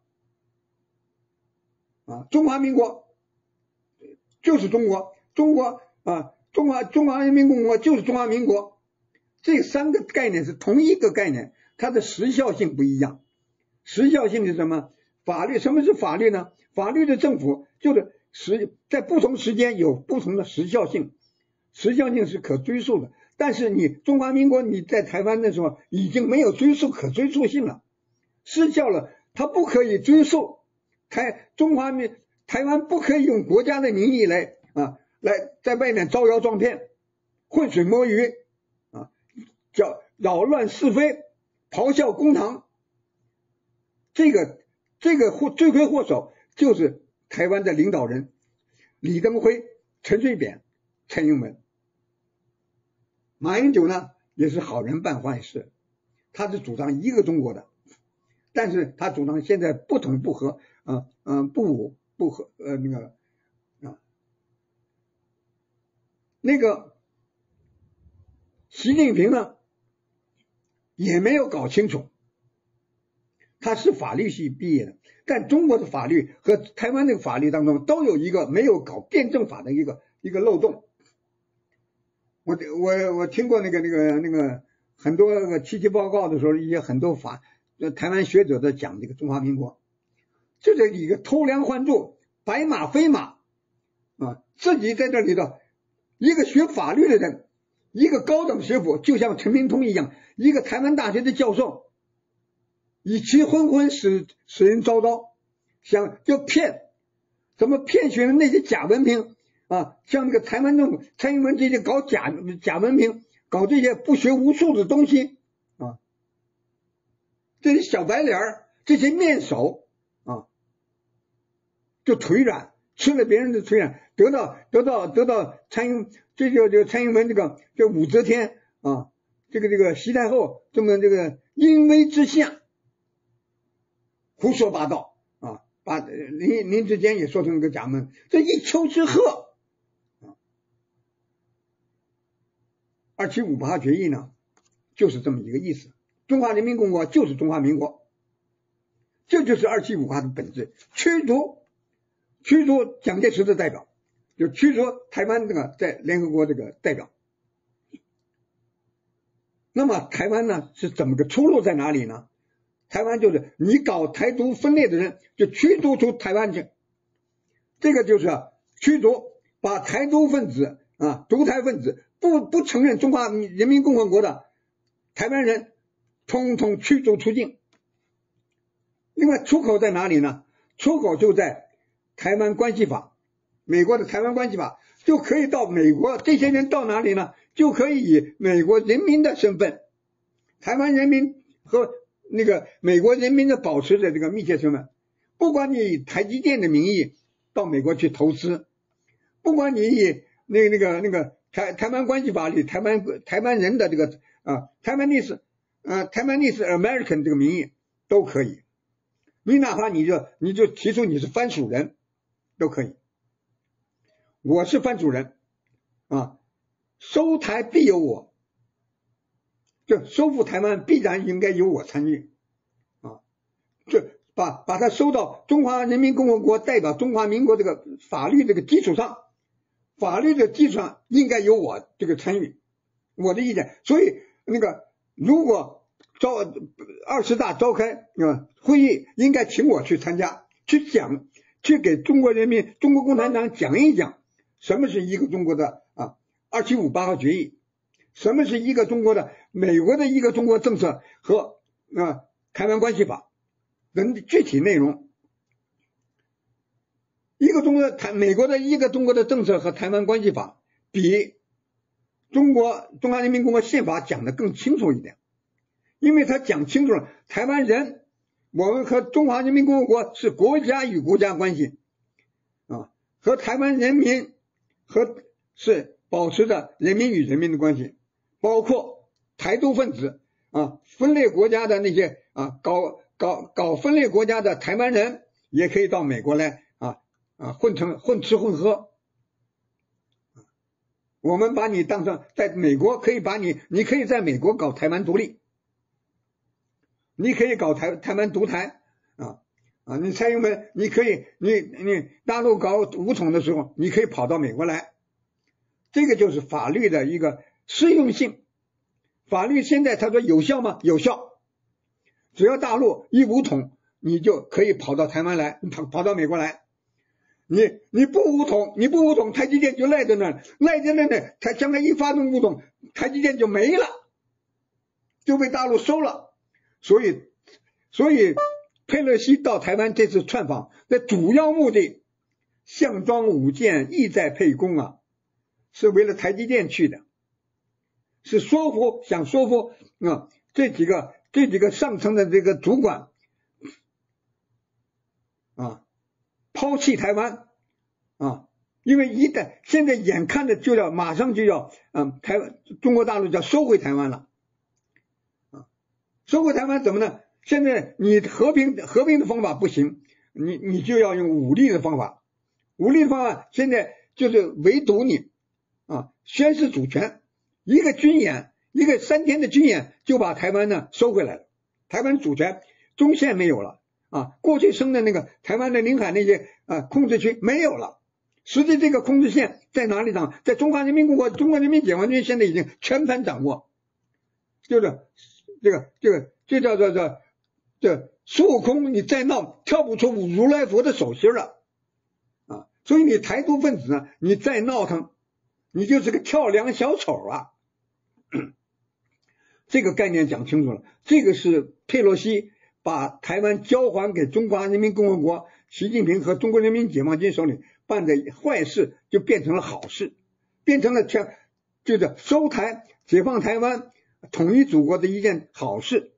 啊，中华民国就是中国，中国啊。中华中华人民共和国就是中华民国，这三个概念是同一个概念，它的时效性不一样。时效性是什么？法律，什么是法律呢？法律的政府就是时在不同时间有不同的时效性，时效性是可追溯的。但是你中华民国你在台湾的时候已经没有追溯可追溯性了，失效了，它不可以追溯。台中华民台湾不可以用国家的名义来啊。来在外面招摇撞骗，浑水摸鱼啊，叫扰乱是非，咆哮公堂。这个这个祸罪魁祸首就是台湾的领导人李登辉、陈水扁、蔡英文。马英九呢也是好人办坏事，他是主张一个中国的，但是他主张现在不统不和啊嗯不武不和呃那个。那个习近平呢，也没有搞清楚，他是法律系毕业的，但中国的法律和台湾的法律当中都有一个没有搞辩证法的一个一个漏洞。我我我听过那个那个那个很多那个七七报告的时候，一些很多法台湾学者在讲这个中华民国，就这一个偷梁换柱、白马非马啊，自己在这里头。一个学法律的人，一个高等学府，就像陈明通一样，一个台湾大学的教授，以其昏昏使使人糟糕，想要骗，怎么骗学生那些假文凭啊？像那个台湾政府蔡英文这些搞假假文凭，搞这些不学无术的东西啊，这些小白脸儿，这些面首啊，就腿软。吃了别人的腿软，得到得到得到蔡英，这就就蔡英文这个这武则天啊，这个这个习太后这么这个淫威之下，胡说八道啊，把林林志坚也说成一个假门，这一丘之貉啊。二七五八决议呢，就是这么一个意思。中华人民共和国就是中华民国，这就是二七五八的本质，驱逐。驱逐蒋介石的代表，就驱逐台湾这个在联合国这个代表。那么台湾呢是怎么个出路在哪里呢？台湾就是你搞台独分裂的人就驱逐出台湾去，这个就是驱逐，把台独分子啊独台分子不不承认中华人民共和国的台湾人统统驱逐出境。另外出口在哪里呢？出口就在台湾关系法，美国的台湾关系法就可以到美国，这些人到哪里呢？ 就可以以美国人民的身份，台湾人民和那个美国人民的保持着这个密切身份。不管你以台积电的名义到美国去投资，不管你以那个那个那个台台湾关系法里台湾台湾人的这个啊台湾历史呃台湾历史 American 这个名义都可以。你哪怕你就你就提出你是藩属人都可以。我是藩属人啊，收台必有我，这收复台湾必然应该由我参与啊，这把把它收到中华人民共和国代表中华民国这个法律这个基础上，法律的基础上应该由我这个参与，我的意见。所以那个如果召二十大召开啊会议，应该请我去参加，去讲，去给中国人民中国共产党讲一讲什么是一个中国的啊二七五八号决议，什么是一个中国的美国的一个中国政策和啊台湾关系法的具体内容。一个中国台美国的一个中国的政策和台湾关系法比中国中华人民共和国宪法讲的更清楚一点，因为他讲清楚了台湾人，我们和中华人民共和国是国家与国家关系啊，和台湾人民和是保持着人民与人民的关系，包括台独分子啊，分裂国家的那些啊搞搞搞分裂国家的台湾人也可以到美国来啊啊混成混吃混喝。我们把你当成在美国可以把你你可以在美国搞台湾独立，你可以搞台台湾独台啊啊！你蔡英文，你可以你你大陆搞武统的时候，你可以跑到美国来，这个就是法律的一个适用性。法律现在他说有效吗？有效。只要大陆一武统，你就可以跑到台湾来，跑跑到美国来。你你不武统，你不武统，台积电就赖在那儿，赖在那儿，他将来一发动武统，台积电就没了，就被大陆收了。所以，所以佩洛西到台湾这次窜访的主要目的，项庄舞剑，意在沛公啊，是为了台积电去的，是说服想说服啊这几个这几个上层的这个主管啊。抛弃台湾啊，因为一旦现在眼看着就要马上就要嗯台湾中国大陆就要收回台湾了啊，收回台湾怎么呢？现在你和平和平的方法不行，你你就要用武力的方法，武力的方法现在就是围堵你啊，宣示主权，一个军演，一个三天的军演就把台湾呢收回来了，台湾主权中线没有了。啊，过去生的那个台湾的领海那些啊控制区没有了，实际这个控制线在哪里呢？在中华人民共和国中国人民解放军现在已经全盘掌握，就是这个这个这叫做这这孙悟空你再闹跳不出如来佛的手心了啊！所以你台独分子呢，你再闹腾，你就是个跳梁小丑啊！这个概念讲清楚了，这个是佩洛西把台湾交还给中华人民共和国，习近平和中国人民解放军手里办的坏事就变成了好事，变成了全就是收台、解放台湾、统一祖国的一件好事。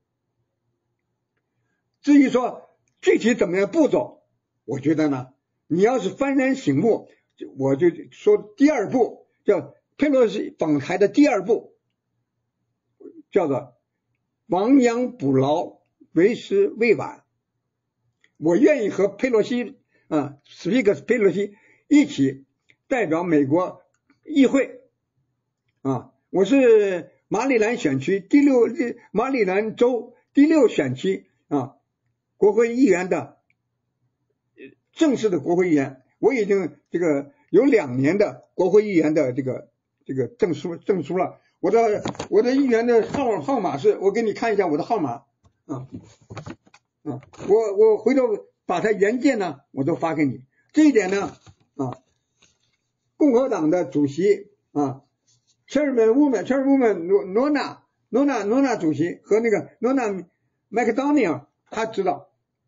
至于说具体怎么样步骤，我觉得呢，你要是幡然醒悟，我就说第二步叫佩洛西访台的第二步，叫做亡羊补牢，为时未晚。我愿意和佩洛西啊 ，Speaker 佩洛西一起代表美国议会啊，我是马里兰选区第六马里兰州第六选区啊，国会议员的正式的国会议员，我已经这个有两年的国会议员的这个这个证书证书了。我的我的议员的号号码是，我给你看一下我的号码啊啊，我我回头把它原件呢我都发给你。这一点呢啊，共和党的主席啊 ，Chairman Woman Chairwoman 罗罗娜罗娜罗娜主席和那个罗娜麦克当尼尔他知道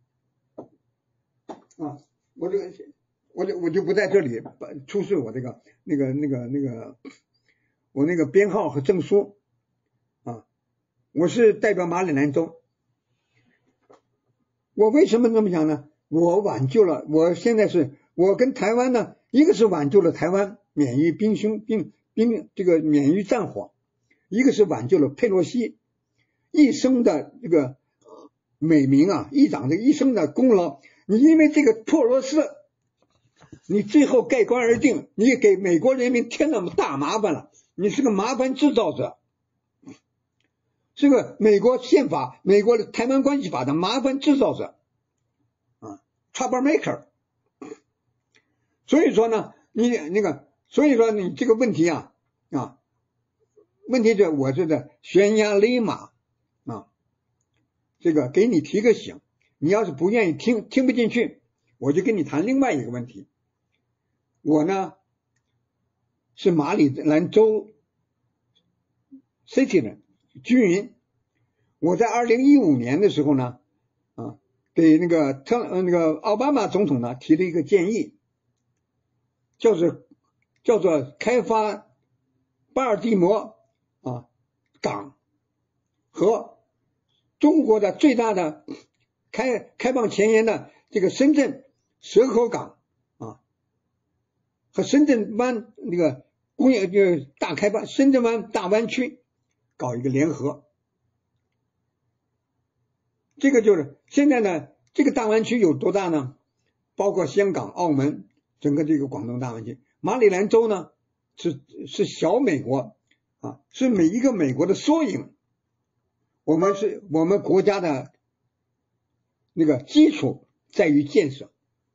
啊，我这个我就我就不在这里出示我这个那个那个那个我那个编号和证书啊，我是代表马里兰州。我为什么这么讲呢？我挽救了，我现在是我跟台湾呢，一个是挽救了台湾免于兵凶兵兵这个免于战火，一个是挽救了佩洛西一生的这个美名啊，议长的一生的功劳。你因为这个破罗斯，你最后盖棺而定，你给美国人民添了大麻烦了，你是个麻烦制造者，是个美国宪法、美国的台湾关系法的麻烦制造者啊 ，trouble maker。所以说呢，你那个，所以说你这个问题啊啊，问题是我这个悬崖勒马啊，这个给你提个醒，你要是不愿意听，听不进去，我就跟你谈另外一个问题。我呢是马里兰州 citizen 居民，我在二零一五年的时候呢，啊，给那个特呃那个奥巴马总统呢提了一个建议，叫做叫做开发巴尔的摩啊港和中国的最大的开开放前沿的这个深圳蛇口港啊，和深圳湾那个工业就是大开发深圳湾大湾区搞一个联合。这个就是现在呢，这个大湾区有多大呢？包括香港、澳门，整个这个广东大湾区。马里兰州呢是是小美国啊，是每一个美国的缩影。我们是我们国家的那个基础在于建设，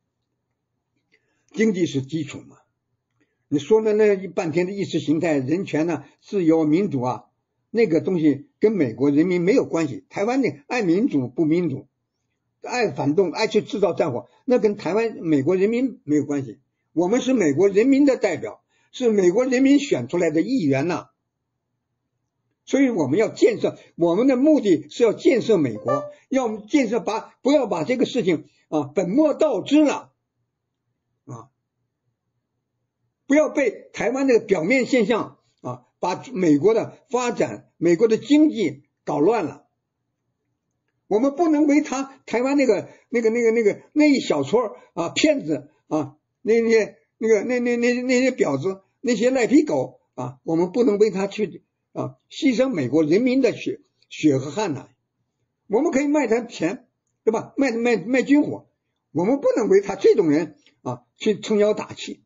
经济是基础嘛。你说的那半天的意识形态、人权呢、自由、民主啊，那个东西跟美国人民没有关系。台湾呢爱民主不民主，爱反动、爱去制造战火，那跟台湾美国人民没有关系。我们是美国人民的代表，是美国人民选出来的议员呐、啊。所以我们要建设，我们的目的是要建设美国，要建设把不要把这个事情啊本末倒置了啊，不要被台湾这个表面现象啊把美国的发展、美国的经济搞乱了。我们不能为他台湾那个那个那个那个那一小撮啊骗子啊，那些那个那那那那些婊子，那些赖皮狗啊，我们不能为他去啊牺牲美国人民的血血和汗呐。我们可以卖他钱，对吧？卖卖卖军火，我们不能为他这种人啊去撑腰打气。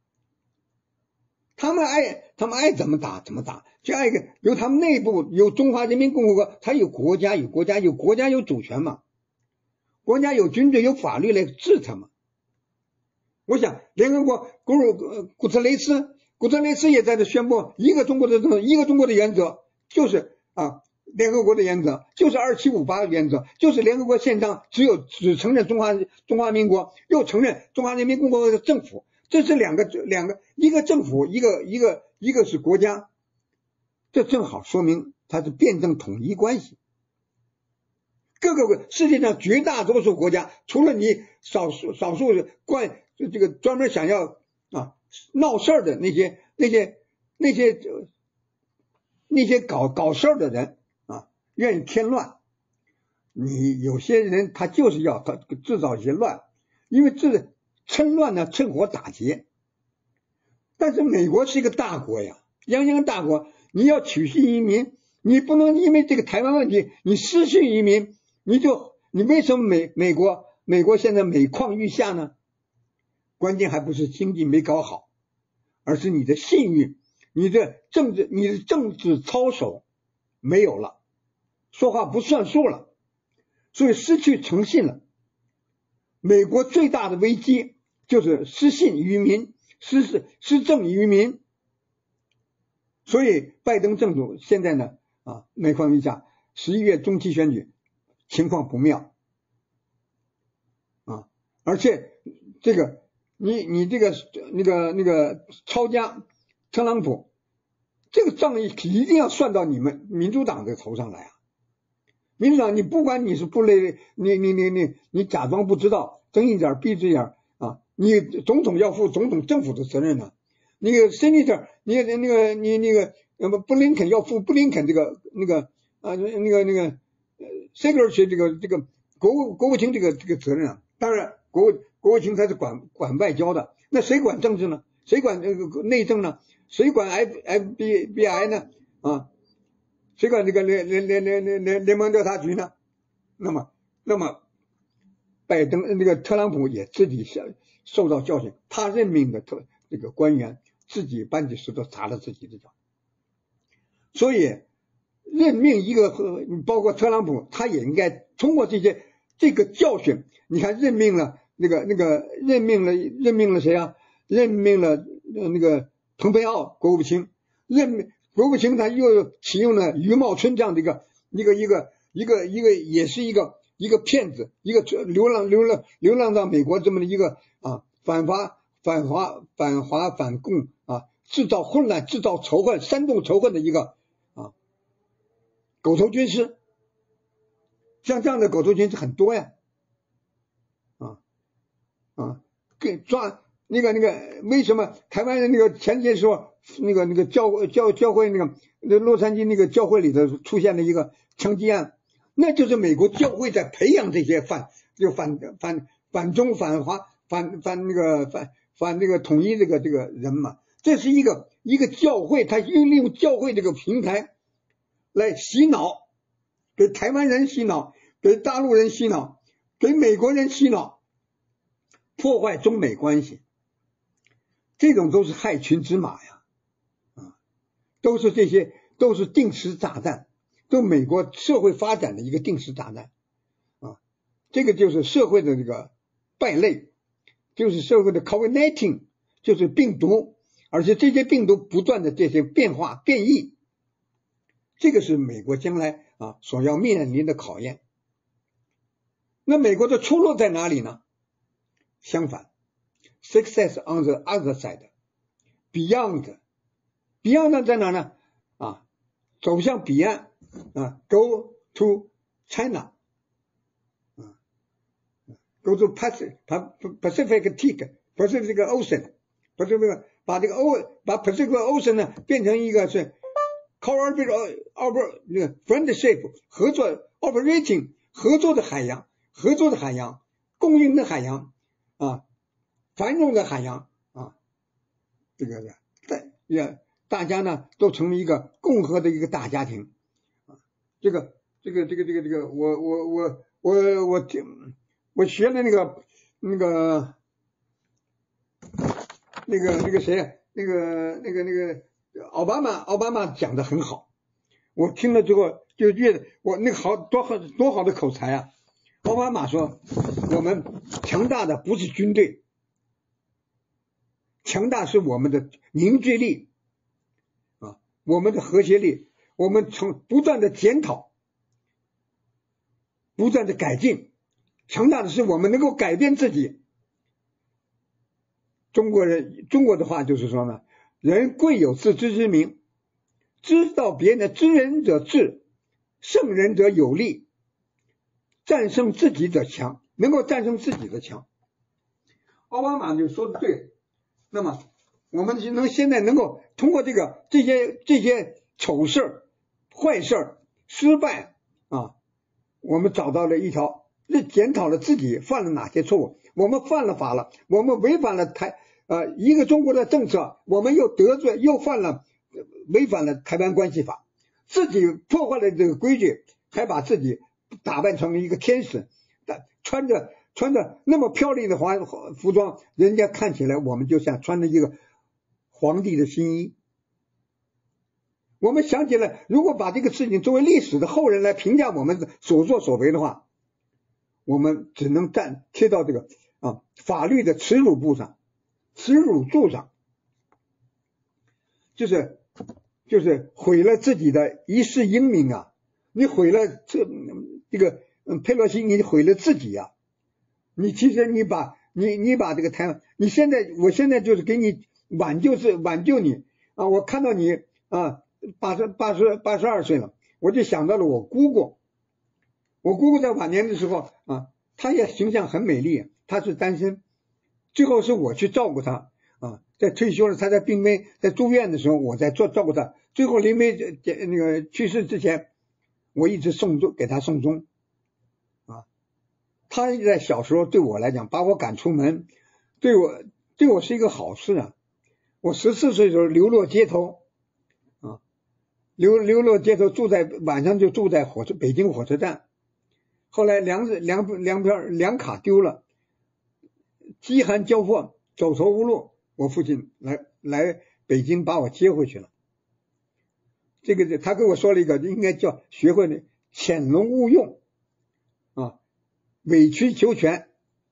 他们爱他们爱怎么打怎么打，就爱一个由他们内部有中华人民共和国，他有国家有国家有国家有主权嘛，国家有军队有法律来治他们。我想联合国古鲁古特雷斯古特雷斯也在这宣布一个中国的一个中国的原则，就是啊联合国的原则，就是二七五八的原则，就是联合国宪章只有只承认中华中华民国，又承认中华人民共和国的政府。这是两个两个一个政府一个一个一个是国家，这正好说明它是辩证统一关系。各个世界上绝大多数国家，除了你少数少数惯这个专门想要啊闹事儿的那些那些那些那些搞搞事儿的人啊，愿意添乱。你有些人他就是要他制造一些乱，因为这趁乱呢，趁火打劫。但是美国是一个大国呀，泱泱大国，你要取信于民，你不能因为这个台湾问题你失信于民，你就你为什么美美国美国现在每况愈下呢？关键还不是经济没搞好，而是你的信誉、你的政治、你的政治操守没有了，说话不算数了，所以失去诚信了。美国最大的危机就是失信于民，失失政于民。所以拜登政府现在呢啊每况愈下，十一月中期选举情况不妙啊，而且这个你你这个那个那个抄家特朗普，这个账一定要算到你们民主党的头上来啊！民主党你不管你是不累，你你你你你假装不知道，睁一点闭一点啊！你总统要负总统政府的责任呢、啊， 那个 senator， 你那个你那个呃布林肯要负布林肯这个那个啊那个那个呃 secretary 这个这个国务国务卿这个这个责任啊。当然，国务国务卿他是管管外交的，那谁管政治呢？谁管这个内政呢？谁管 F F B I 呢？啊，谁管这个联联联联联联联邦调查局呢？那么，那么，拜登那个特朗普也自己受受到教训，他任命的特这个官员自己搬起石头砸了自己的脚。所以，任命一个包括特朗普，他也应该通过这些这个教训。你看，任命了那个那个任命了任命了谁啊？任命了那个蓬佩奥国务卿，任命国务卿他又启用了余茂春这样的一个一个一个一个一个也是一个一个骗子，一个流浪流浪流浪到美国这么的一个啊反华反华反华反共啊，制造混乱制造仇恨煽动仇恨的一个啊狗头军师。像这样的狗头军师很多呀，啊啊给抓。那个那个为什么台湾人那个前些时候那个那个教教教会那个那洛杉矶那个教会里头出现了一个枪击案，那就是美国教会在培养这些反就反反反中反华反反那个反反那个统一这个这个人嘛。这是一个一个教会，他利用教会这个平台来洗脑，给台湾人洗脑，给大陆人洗脑，给美国人洗脑，破坏中美关系。这种都是害群之马呀，啊，都是这些都是定时炸弹，都美国社会发展的一个定时炸弹，啊，这个就是社会的这个败类，就是社会的 COVID 十九， 就是病毒，而且这些病毒不断的这些变化变异，这个是美国将来啊所要面临的考验。那美国的出路在哪里呢？相反。Success on the other side, beyond, beyond 在哪呢？啊，走向彼岸啊 ，go to China, 啊 ，go to Pacific, Pacific Pacific Ocean, Pacific 把这个欧把 Pacific Ocean 呢变成一个是 cooperative over 那个 friendship 合作 operating 合作的海洋，合作的海洋，共赢的海洋啊。繁荣的海洋啊，这个在也大家呢都成为一个共和的一个大家庭啊。这个这个这个这个这个，我我我我我听我学的那个那个那个那个谁，那个那个那个奥巴马奥巴马讲的很好，我听了之后就觉得我那个好多好多好的口才啊。奥巴马说，我们强大的不是军队。强大是我们的凝聚力啊，我们的和谐力，我们从不断的检讨，不断的改进。强大的是我们能够改变自己。中国人中国的话就是说呢，人贵有自知之明，知道别人的知人者智，胜人者有力，战胜自己者强，能够战胜自己的强。奥巴马就说的对。那么我们就能现在能够通过这个这些这些丑事坏事失败啊，我们找到了一条，检讨了自己犯了哪些错误。我们犯了法了，我们违反了台呃一个中国的政策，我们又得罪又犯了违反了台湾关系法，自己破坏了这个规矩，还把自己打扮成一个天使，穿着穿着那么漂亮的华服装，人家看起来我们就像穿着一个皇帝的新衣。我们想起来，如果把这个事情作为历史的后人来评价我们所作所为的话，我们只能站贴到这个啊法律的耻辱簿上，耻辱柱上，就是就是毁了自己的一世英名啊！你毁了这这个嗯佩洛西，你毁了自己啊！你其实你把你你把这个台湾，你现在我现在就是给你挽救是挽救你啊！我看到你啊八十八十八十二岁了，我就想到了我姑姑。我姑姑在晚年的时候啊，她也形象很美丽，她是单身，最后是我去照顾她， 啊，在退休了，他在病危，在住院的时候，我在做照顾他。最后临危那个去世之前，我一直送终给他送终。啊，他在小时候对我来讲，把我赶出门，对我对我是一个好事啊。我十四岁的时候流落街头，啊，流流落街头，住在晚上就住在火车北京火车站。后来粮粮粮票粮卡丢了，饥寒交迫，走投无路，我父亲来来北京把我接回去了。这个他跟我说了一个，应该叫学会了潜龙勿用啊，委曲求全。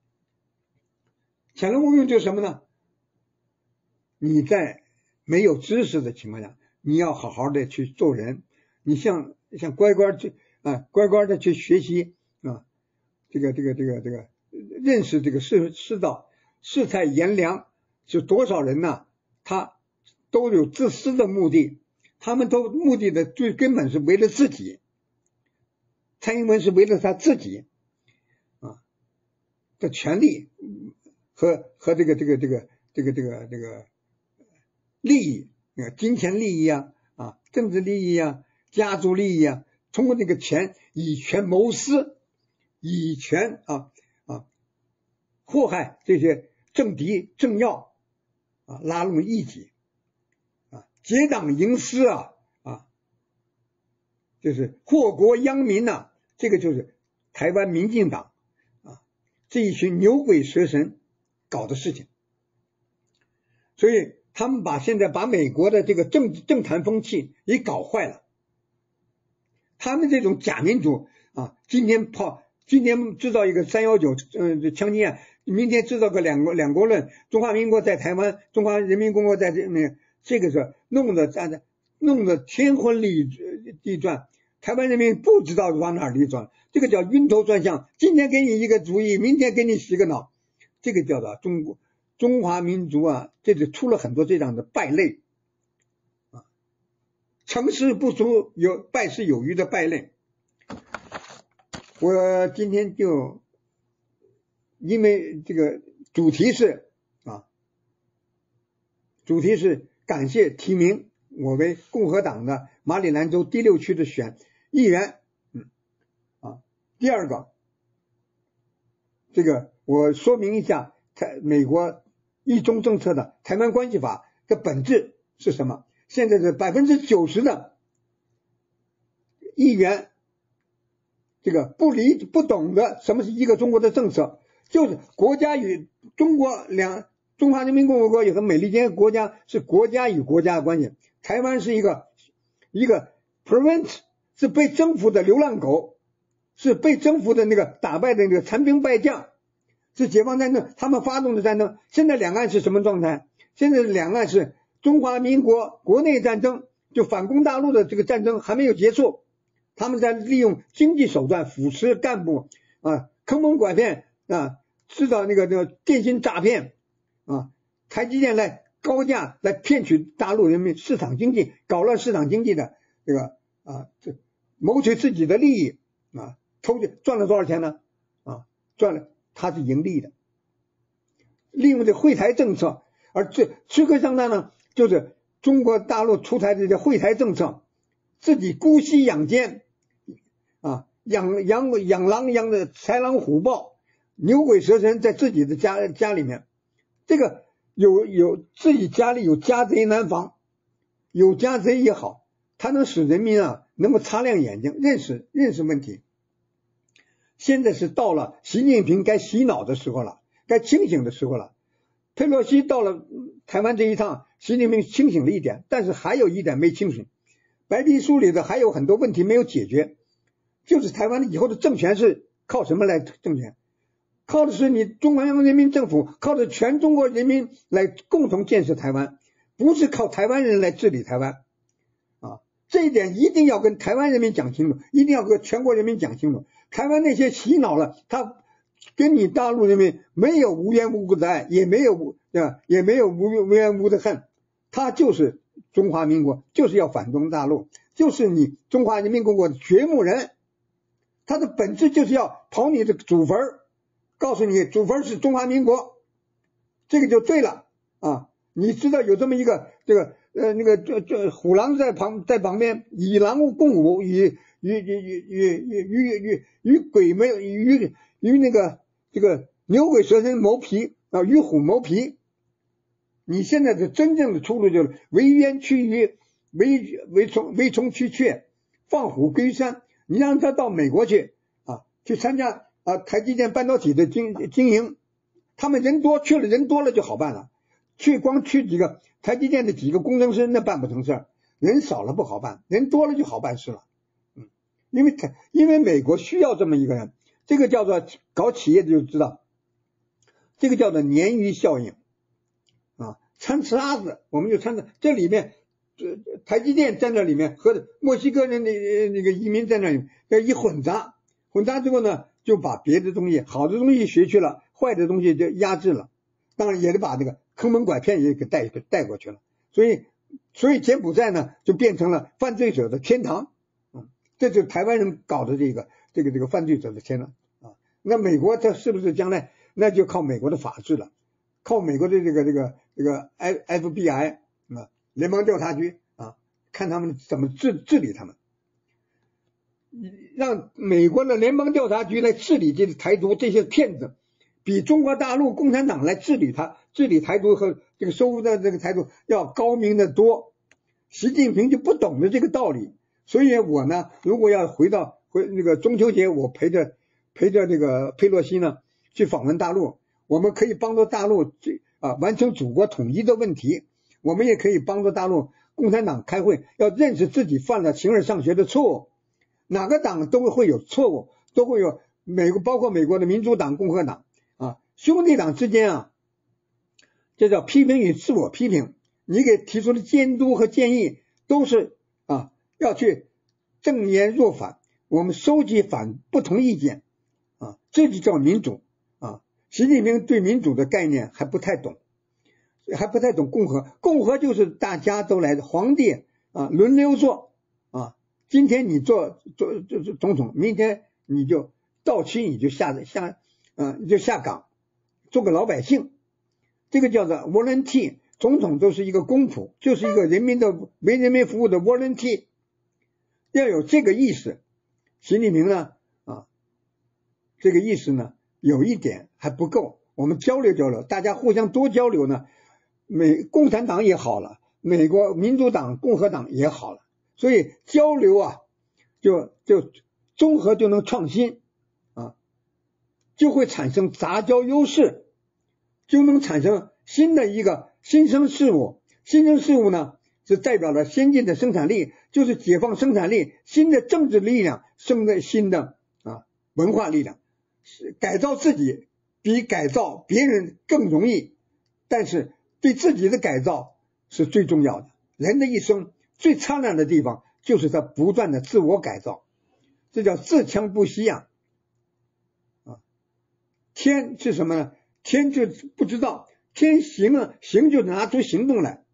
潜龙勿用就是什么呢？你在没有知识的情况下，你要好好的去做人，你像像乖乖去啊，乖乖的去学习啊，这个这个这个这个认识这个世世道，世态炎凉，是多少人呢？他都有自私的目的，他们都目的的最根本是为了自己。蔡英文是为了他自己啊的权利和和这个这个这个这个这个这个利益，呃，金钱利益啊，啊，政治利益啊，家族利益啊，通过这个钱以权谋私，以权啊啊祸害这些政敌政要啊，拉拢异己啊，结党营私啊啊，就是祸国殃民呐、啊，这个就是台湾民进党啊这一群牛鬼蛇神搞的事情。所以他们把现在把美国的这个政政坛风气也搞坏了。他们这种假民主啊，今天炮，今天制造一个三一九嗯枪击案，明天制造个两国两国论，中华民国在台湾，中华人民共和国在这那这个是弄得站在弄得天昏地地转，台湾人民不知道往哪里转，这个叫晕头转向。今天给你一个主意，明天给你洗个脑，这个叫做中国。中华民族啊，这里出了很多这样的败类啊，成事不足有败事有余的败类。我今天就因为这个主题是啊，主题是感谢提名我为共和党的马里兰州第六区的选议员，嗯啊，第二个，这个我说明一下，台美国一中政策的台湾关系法的本质是什么？现在是百分之九十的议员，这个不理不懂得什么是一个中国的政策，就是国家与中国两中华人民共和国和美利坚国家是国家与国家的关系，台湾是一个一个 province 是被征服的流浪狗，是被征服的那个打败的那个残兵败将。是解放战争，他们发动的战争。现在两岸是什么状态？现在两岸是中华民国国内战争，就反攻大陆的这个战争还没有结束，他们在利用经济手段腐蚀干部啊，坑蒙拐骗啊，制造那个那个电信诈骗啊，台积电来高价来骗取大陆人民市场经济，搞乱市场经济的这个啊，这谋取自己的利益啊，偷赚了多少钱呢？啊，赚了。它是盈利的，利用这惠台政策，而最吃亏上当呢，就是中国大陆出台的这惠台政策，自己姑息养奸，啊，养养养狼养的豺狼虎豹，牛鬼蛇神在自己的家家里面，这个有有自己家里有家贼难防，有家贼也好，它能使人民啊能够擦亮眼睛，认识认识问题。现在是到了习近平该洗脑的时候了，该清醒的时候了。佩洛西到了台湾这一趟，习近平清醒了一点，但是还有一点没清醒。白皮书里的还有很多问题没有解决，就是台湾以后的政权是靠什么来政权？靠的是你中华人民政府，靠着全中国人民来共同建设台湾，不是靠台湾人来治理台湾啊！这一点一定要跟台湾人民讲清楚，一定要跟全国人民讲清楚。台湾那些洗脑了，他跟你大陆人民没有无缘无故的爱，也没有无啊，也没有无无缘无故的恨，他就是中华民国，就是要反攻大陆，就是你中华人民共和国的掘墓人，他的本质就是要刨你的祖坟，告诉你祖坟是中华民国，这个就对了啊！ 你知道有这么一个这个呃那个这这虎狼在旁在旁边，以狼共舞，与与与与与与与与鬼没有与与那个这个牛鬼蛇神谋皮啊，与虎谋皮。你现在的真正的出路就是围渊驱鱼，围围虫围虫驱雀，放虎归山。你让他到美国去啊，去参加啊台积电半导体的经经营，他们人多去了，人多了就好办了。去光去几个台积电的几个工程师那办不成事儿，人少了不好办，人多了就好办事了。嗯，因为他因为美国需要这么一个人，这个叫做搞企业的就知道，这个叫做鲶鱼效应啊，掺吃拉子，我们就掺着这里面，这台积电在那里面和墨西哥人的那个移民在那里要一混杂，混杂之后呢，就把别的东西好的东西学去了，坏的东西就压制了，当然也得把这个坑蒙拐骗也给带带过去了，所以所以柬埔寨呢就变成了犯罪者的天堂，嗯，这就是台湾人搞的这个这个这个犯罪者的天堂啊。那美国它是不是将来那就靠美国的法治了，靠美国的这个这个这个 F B I 啊联邦调查局啊，看他们怎么治治理他们，让美国的联邦调查局来治理这个台独这些骗子，比中国大陆共产党来治理他治理台独和这个收复的这个台独要高明的多。习近平就不懂得这个道理，所以我呢，如果要回到回那个中秋节，我陪着陪着这个佩洛西呢去访问大陆，我们可以帮助大陆这啊完成祖国统一的问题，我们也可以帮助大陆共产党开会，要认识自己犯了形而上学的错误，哪个党都会有错误，都会有美国包括美国的民主党、共和党啊，兄弟党之间啊，这叫批评与自我批评。你给提出的监督和建议都是啊要去正言若反，我们收集反不同意见啊，这就叫民主啊。习近平对民主的概念还不太懂，还不太懂共和，共和就是大家都来的，皇帝啊轮流做啊，今天你做做做总统，明天你就到期你就下下啊你就下岗，做个老百姓，这个叫做 volunteer。总统都是一个公仆，就是一个人民的为人民服务的 volunteer， 要有这个意识。习近平呢啊，这个意识呢有一点还不够，我们交流交流，大家互相多交流呢，美共产党也好了，美国民主党、共和党也好了，所以交流啊，就就综合就能创新啊，就会产生杂交优势，就能产生新的一个新生事物，新生事物呢是代表了先进的生产力，就是解放生产力，新的政治力量，生的新的啊文化力量，改造自己比改造别人更容易，但是对自己的改造是最重要的。人的一生最灿烂的地方就是他不断的自我改造，这叫自强不息啊。啊，天是什么呢？天就不知道。天行了，行就拿出行动来。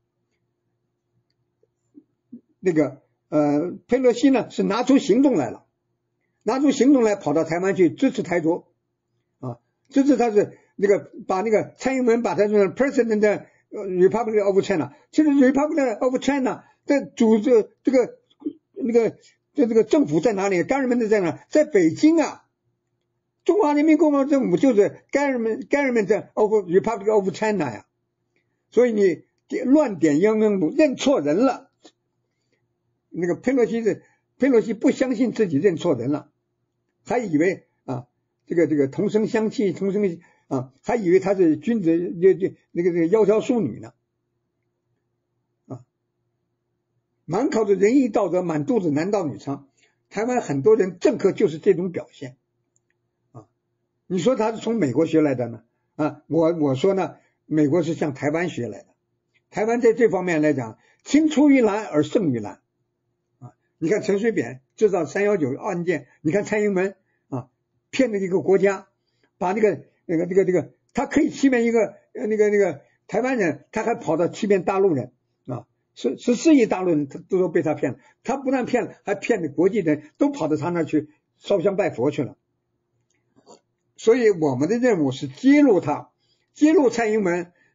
那个呃，佩洛西呢是拿出行动来了，拿出行动来跑到台湾去支持台独啊，支持他是那个把那个蔡英文把他说 President Republic of China， 其实 Republic of China 的组织这个那个这这个政府在哪里？干人们在哪？在北京啊。中华人民共和国政府就是 government government of Republic of China 呀，所以你乱点英文母认错人了。那个佩洛西是佩洛西不相信自己认错人了，还以为啊这个这个同声相气同声啊，还以为他是君子那那那个这个窈窕淑女呢啊，满口的仁义道德，满肚子男盗女娼。台湾很多人政客就是这种表现。你说他是从美国学来的呢？啊，我我说呢，美国是向台湾学来的。台湾在这方面来讲，青出于蓝而胜于蓝。啊，你看陈水扁制造三一九案件，你看蔡英文啊，骗了一个国家，把那个那个这个这个，他可以欺骗一个那个那个台湾人，他还跑到欺骗大陆人啊，十十四亿大陆人他都都被他骗了，他不但骗了，还骗的国际人都跑到他那去烧香拜佛去了。所以我们的任务是揭露他，揭露蔡英文，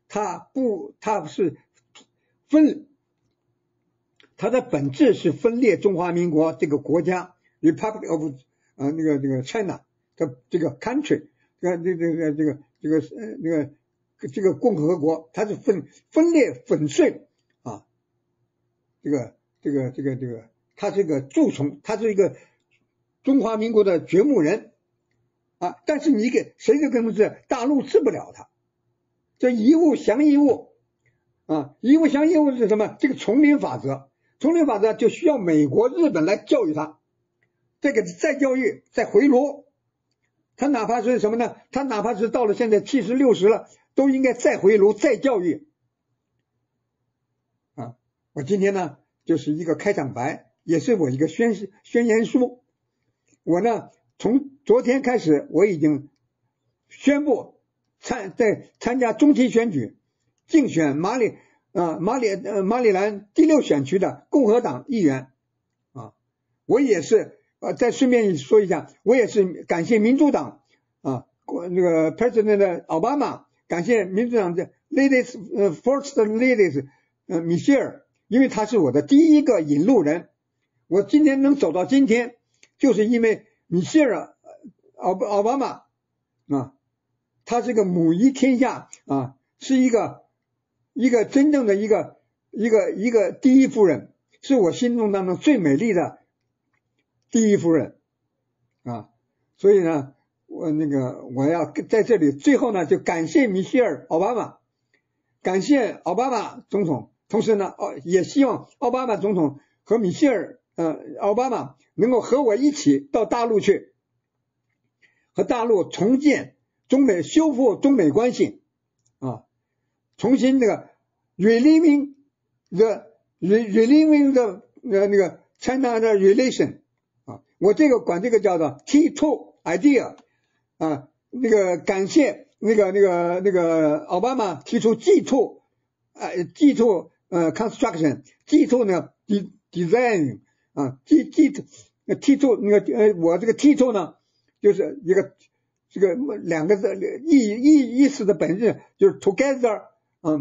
它不，它是分，它的本质是分裂中华民国这个国家 Republic of 呃那个这个 China 的这个 country 这个这个这个这个这个呃那个这个共和国，它是分分裂粉碎啊，这个这个这个这个，它是一个蛀虫，它是一个中华民国的掘墓人啊，但是你给谁就跟他们是大陆治不了它，这一物降一物啊，一物降一物是什么？这个丛林法则，丛林法则就需要美国、日本来教育他，这个再教育再回炉，他哪怕是什么呢？他哪怕是到了现在七十六十了，都应该再回炉再教育啊！我今天呢就是一个开场白，也是我一个宣宣言书。我呢从昨天开始，我已经宣布参在参加中期选举，竞选马里啊马里呃马里兰第六选区的共和党议员啊。我也是呃再顺便说一下，我也是感谢民主党啊那个 President 奥巴马，感谢民主党的 Ladies 呃 First Ladies 呃米歇尔，因为他是我的第一个引路人。我今天能走到今天，就是因为米歇尔奥奥巴马啊，他是个母仪天下啊，是一个一个真正的一个一个一个第一夫人，是我心中当中最美丽的第一夫人啊。所以呢，我那个我要在这里最后呢，就感谢米歇尔奥巴马，感谢奥巴马总统，同时呢，哦也希望奥巴马总统和米歇尔呃奥巴马能够和我一起到大陆去，和大陆重建中美，修复中美关系啊，重新那个 reliving the reliving the 呃那个 China 的 relation 啊，我这个管这个叫做 T two idea 啊，那个感谢那个那个那个奥巴马提出 G two 呃 G two 呃 construction G two 呢 design 啊 G G T two 那个呃我这个 T two 呢就是一个这个两个字意意意思的本质就是 together 嗯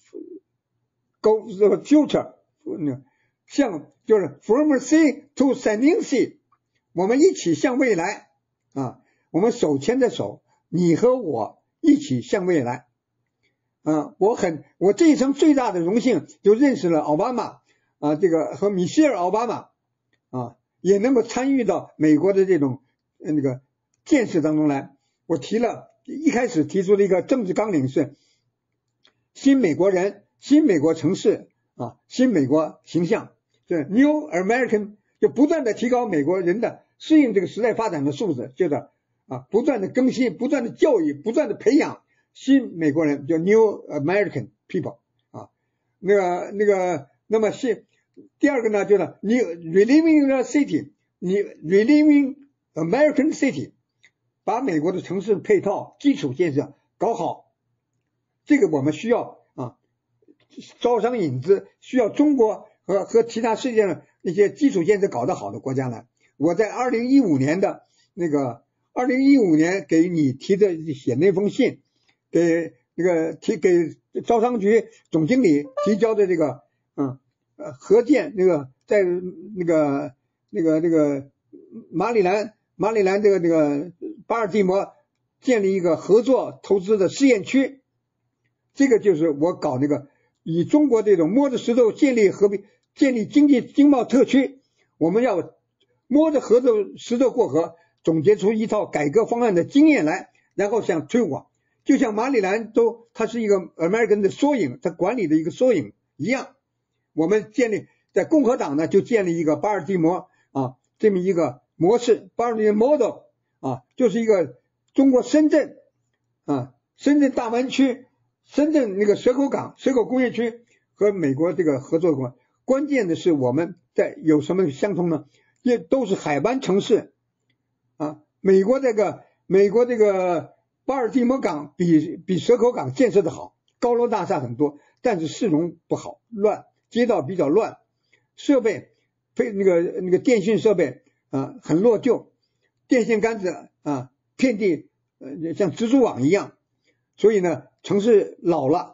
go the future 向就是 from sea to shining sea， 我们一起向未来啊，我们手牵着手，你和我一起向未来啊！我很我这一生最大的荣幸就认识了奥巴马啊，这个和米歇尔奥巴马啊，也能够参与到美国的这种呃那个建设当中来。我提了一开始提出的一个政治纲领是新美国人、新美国城市啊、新美国形象，是 New American， 就不断的提高美国人的适应这个时代发展的素质，就是啊不断的更新、不断的教育、不断的培养新美国人，叫 New American people 啊。那个那个那么是第二个呢，就是你 reliving the city， 你 reliving American city， 把美国的城市配套基础建设搞好，这个我们需要啊招商引资，需要中国和和其他世界上那些基础建设搞得好的国家来。我在二零一五年的那个二零一五年给你提的写那封信，给那个提给招商局总经理提交的这个嗯呃合建那个在那个那个那个马里兰马里兰这个这个巴尔的摩建立一个合作投资的试验区，这个就是我搞那个以中国这种摸着石头建立和平建立经济经贸特区，我们要摸着石头石头过河，总结出一套改革方案的经验来，然后向推广。就像马里兰州它是一个 American 的缩影，它管理的一个缩影一样，我们建立在共和党呢就建立一个巴尔的摩啊这么一个模式，巴尔的摩 model 啊，就是一个中国深圳啊深圳大湾区、深圳那个蛇口港、蛇口工业区和美国这个合作关关键的是我们在有什么相通呢？也都是海湾城市啊，美国这个美国这个巴尔的摩港比比蛇口港建设的好，高楼大厦很多，但是市容不好，乱，街道比较乱，设备配那个那个电讯设备啊很落旧，电线杆子啊遍地呃像蜘蛛网一样，所以呢城市老了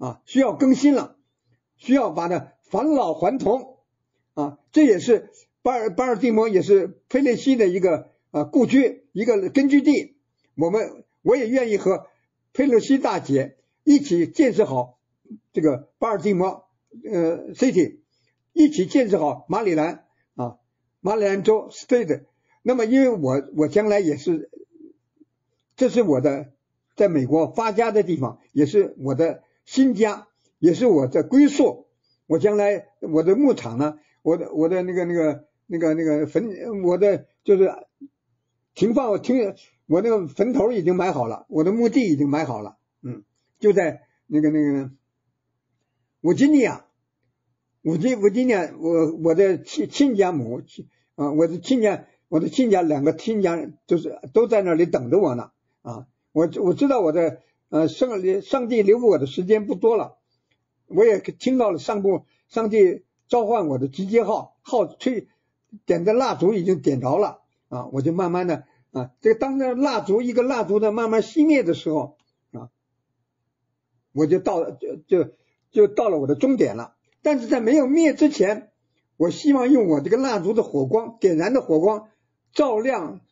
啊，需要更新了，需要把它返老还童啊，这也是巴尔巴尔的摩也是佩洛西的一个啊故居，一个根据地。我们我也愿意和佩洛西大姐一起建设好这个巴尔的摩呃 city， 一起建设好马里兰啊马里兰州 state。那么因为我我将来也是，这是我的在美国发家的地方，也是我的新家，也是我的归宿。我将来我的牧场呢，我的我的那个那个那个那个坟，我的就是停放我停我那个坟头已经买好了，我的墓地已经买好了，嗯，就在那个那个维吉尼亚，维吉维吉尼亚，我我的亲亲家母啊，我的亲家我的亲家两个亲家就是都在那里等着我呢啊，我我知道我的呃上上帝留给我的时间不多了。我也听到了上部上帝召唤我的集结号，号吹点的蜡烛已经点着了啊，我就慢慢的啊，这个当这蜡烛一个蜡烛的慢慢熄灭的时候啊，我就到了就就就到了我的终点了。但是在没有灭之前，我希望用我这个蜡烛的火光，点燃的火光，照亮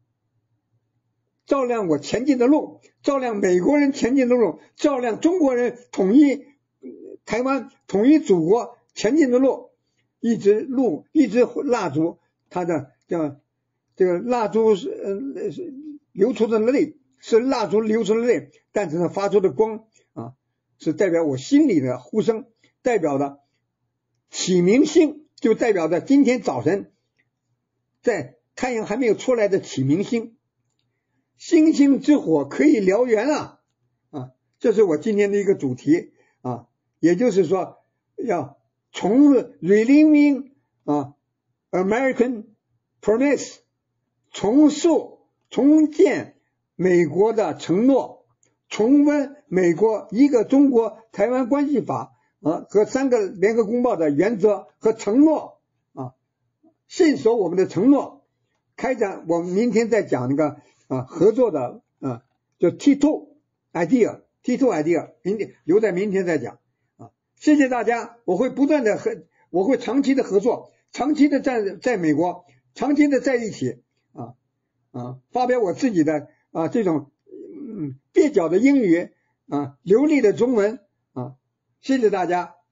照亮我前进的路，照亮美国人前进的路，照亮中国人统一台湾统一祖国前进的路，一直路一直蜡烛，它的叫这个蜡烛是呃是流出的泪，是蜡烛流出的泪，但是它发出的光啊，是代表我心里的呼声，代表的启明星，就代表着今天早晨在太阳还没有出来的启明星，星星之火可以燎原啊啊，这是我今天的一个主题啊。也就是说，要重 reliving 啊 American promise， 重塑重建美国的承诺，重温美国一个中国台湾关系法啊和三个联合公报的原则和承诺啊，信守我们的承诺，开展我们明天再讲那个啊合作的啊就 T 二 idea T 二 idea， 明天留在明天再讲。谢谢大家，我会不断的和我会长期的合作，长期的在在美国，长期的在一起啊啊，发表我自己的啊这种嗯蹩脚的英语啊，流利的中文啊，谢谢大家。